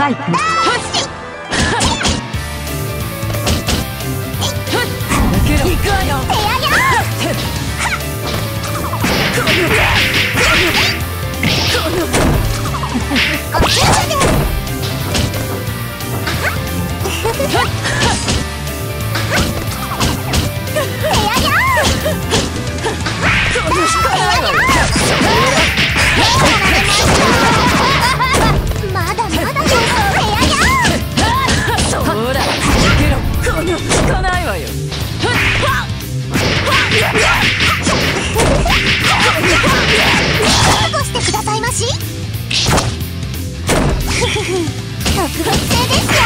ァイト。 行くわよ。 まだまだです。 ほら、逃げろ。この効かないわよ。 覚悟してくださいまし。特別製ですよ。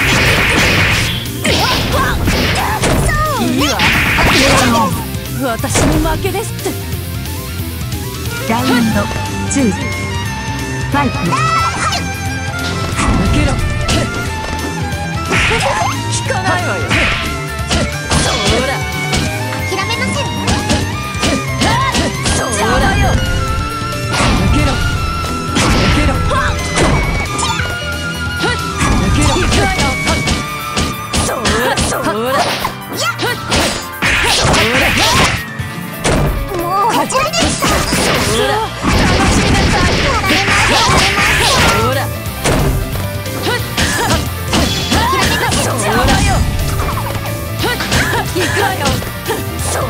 いいわ。私の負けですって。 ラウンド2、ファイト。 抜けろ。効かないわよ。そら。 諦めません。 そらよ。抜けろ。抜けろ。抜けろ。行くわよ。そら。そら。 もうこちらです。 そら。楽しみなさい。 やられます。 そら。そらよ。行くわよ。そら。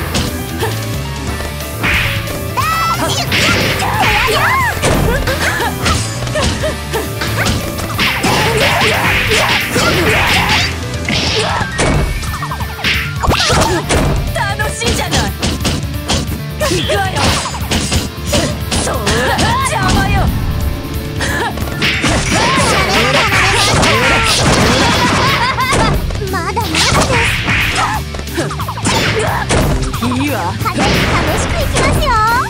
楽しいじゃない。行くわよ。そら。邪魔よ。 まだまだです。 いいわ。 楽しくいきますよ。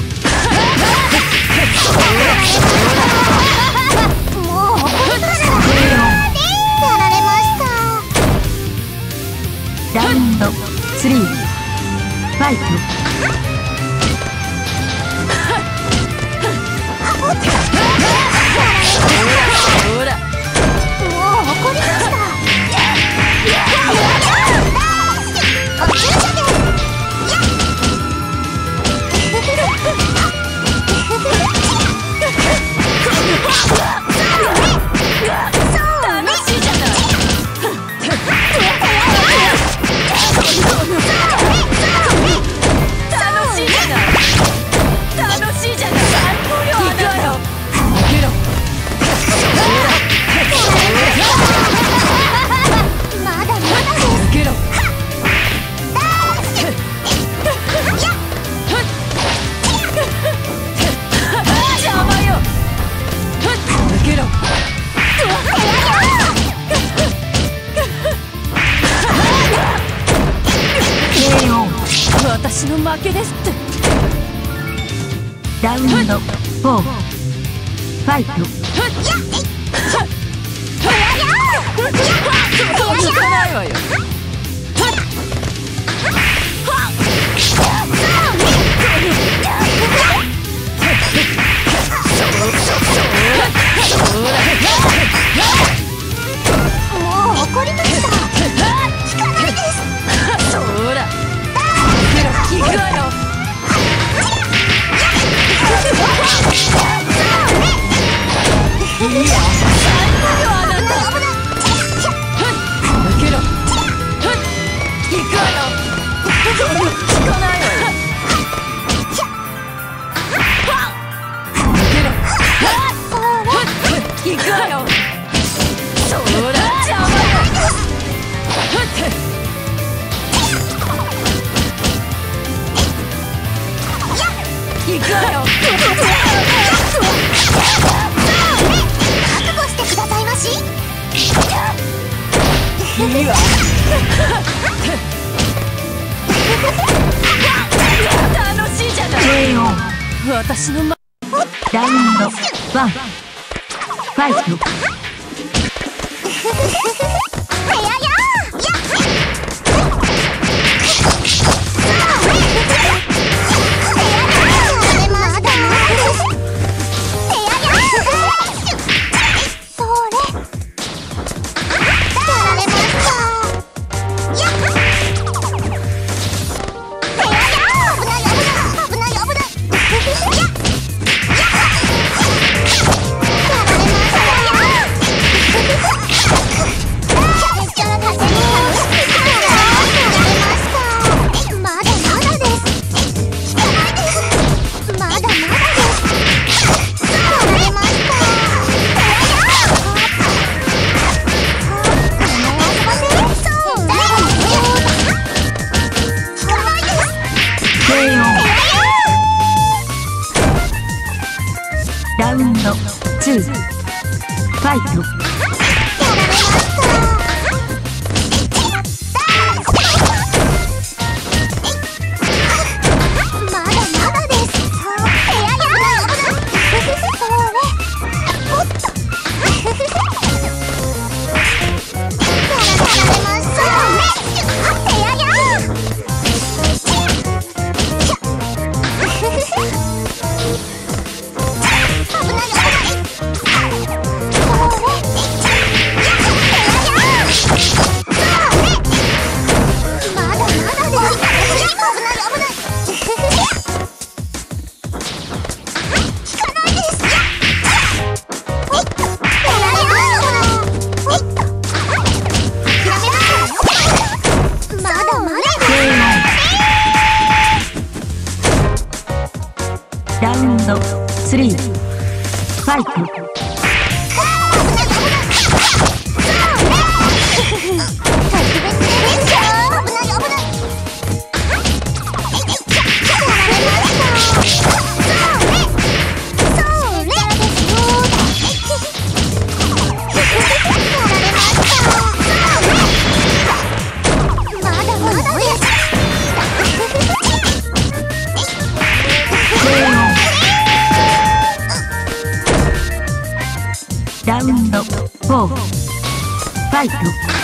もう怒るから。やられました。 ラウンド3、ファイト。 ほら。 もう怒りました。お注射です。 楽しいじゃない。楽しいじゃない。楽しいじゃない。最高よ。行くわよ。逃げろ。 まだまだです。 逃げろ。邪魔よ。逃げろ。私の負けですって。 ラウンド4、ファイト。 行かないわよ。 もう怒りました。聞かないです。 そら。行くわよ。いいわ。最高よあなた。抜けろ。行くわよ。聞かないわよ。抜けろ。行くわよ。そら。邪魔よ。行くわよ。 覚悟してくださいまし。 いいわ。楽しいじゃない。 KO。 私のラウンド1、ファイト。 それ。 ァイト。ラウンド4、ファイト。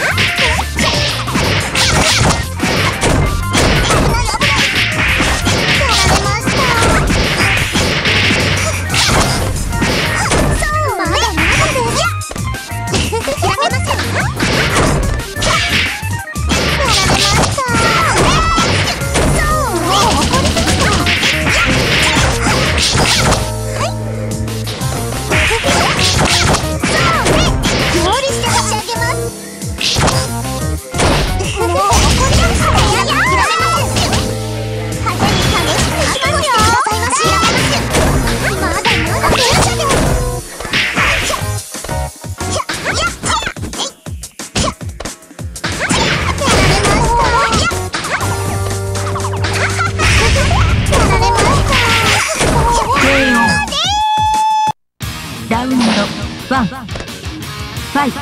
ラウンド1、ファイト。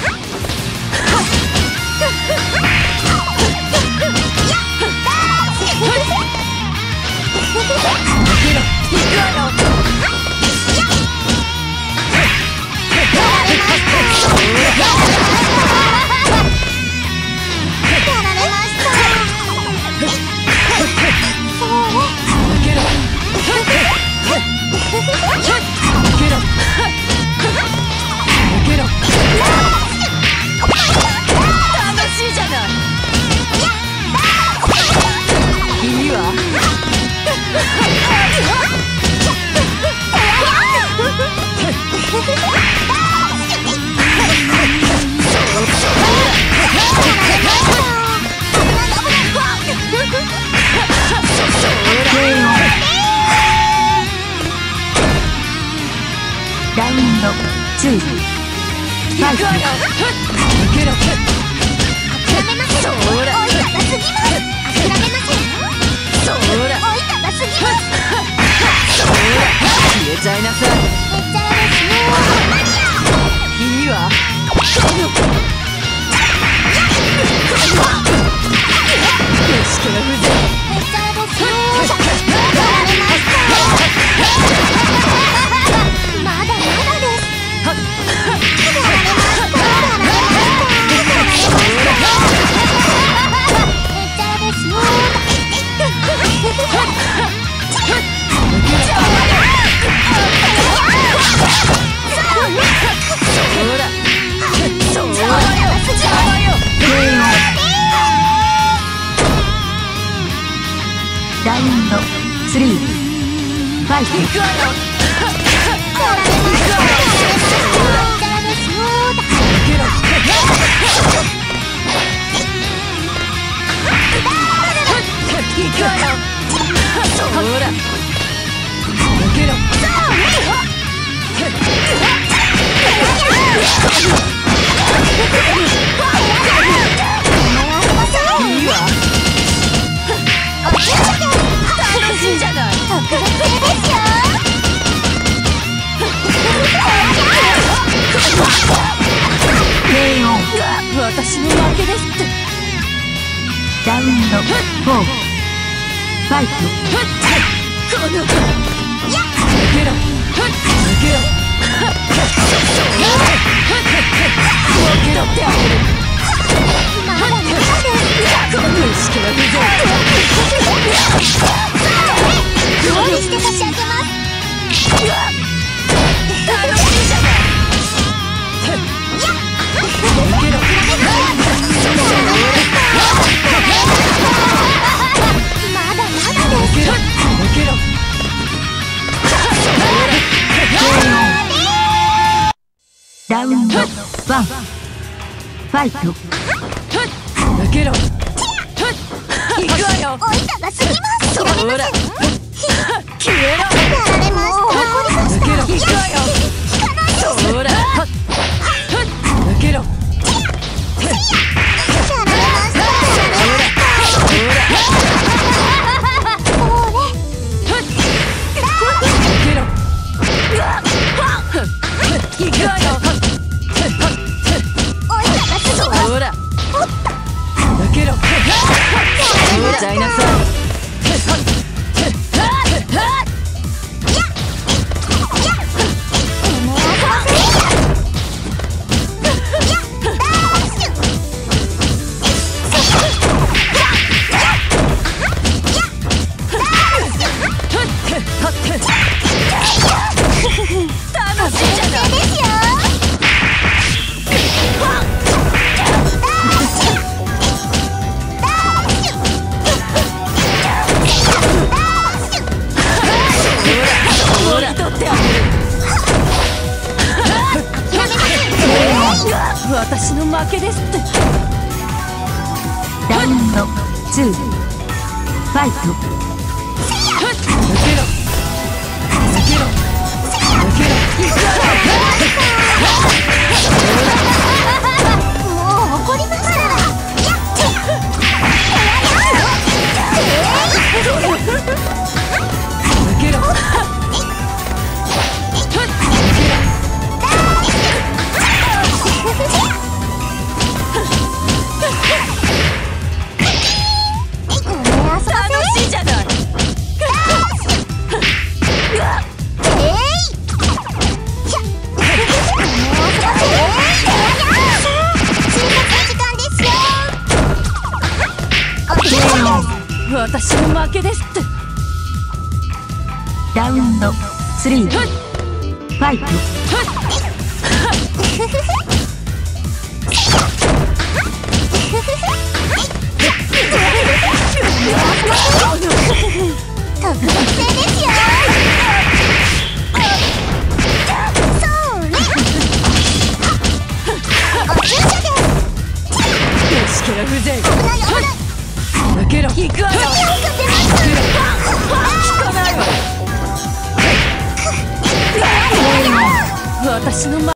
ラウンド2、ファイト。 消えちゃいなさい。いいわ。虫けら風情。 ラウンド3、ファイト。 私の負けですって。 ラウンド4、ファイト。 この抜けろ抜けろ抜けろってあげる。この虫けら風情。 料理して差し上げます。 楽しいじゃない。抜けろ。 まだまだです。 抜けろ。 ラウンド1、ファイト。 抜けろ。行くわよ。 お板が過ぎます。 ほら消えろ。 やられました。残りました。 抜けろ。行くわよ。 歌いなさい。 楽しいじゃない。 ですよ。 ほら取ってあげる。私の負けですって。ラウンド2ファイト。抜けろ抜けろ抜けろ。 もう怒りました。 抜けろ。楽しいじゃない。私の負けですって。ラウンド3ファイト。 特別製ですよ。それ。お注射です。 よしけら風情。 危ない危ない。 抜けろ。行くわよ。引かないわ。私の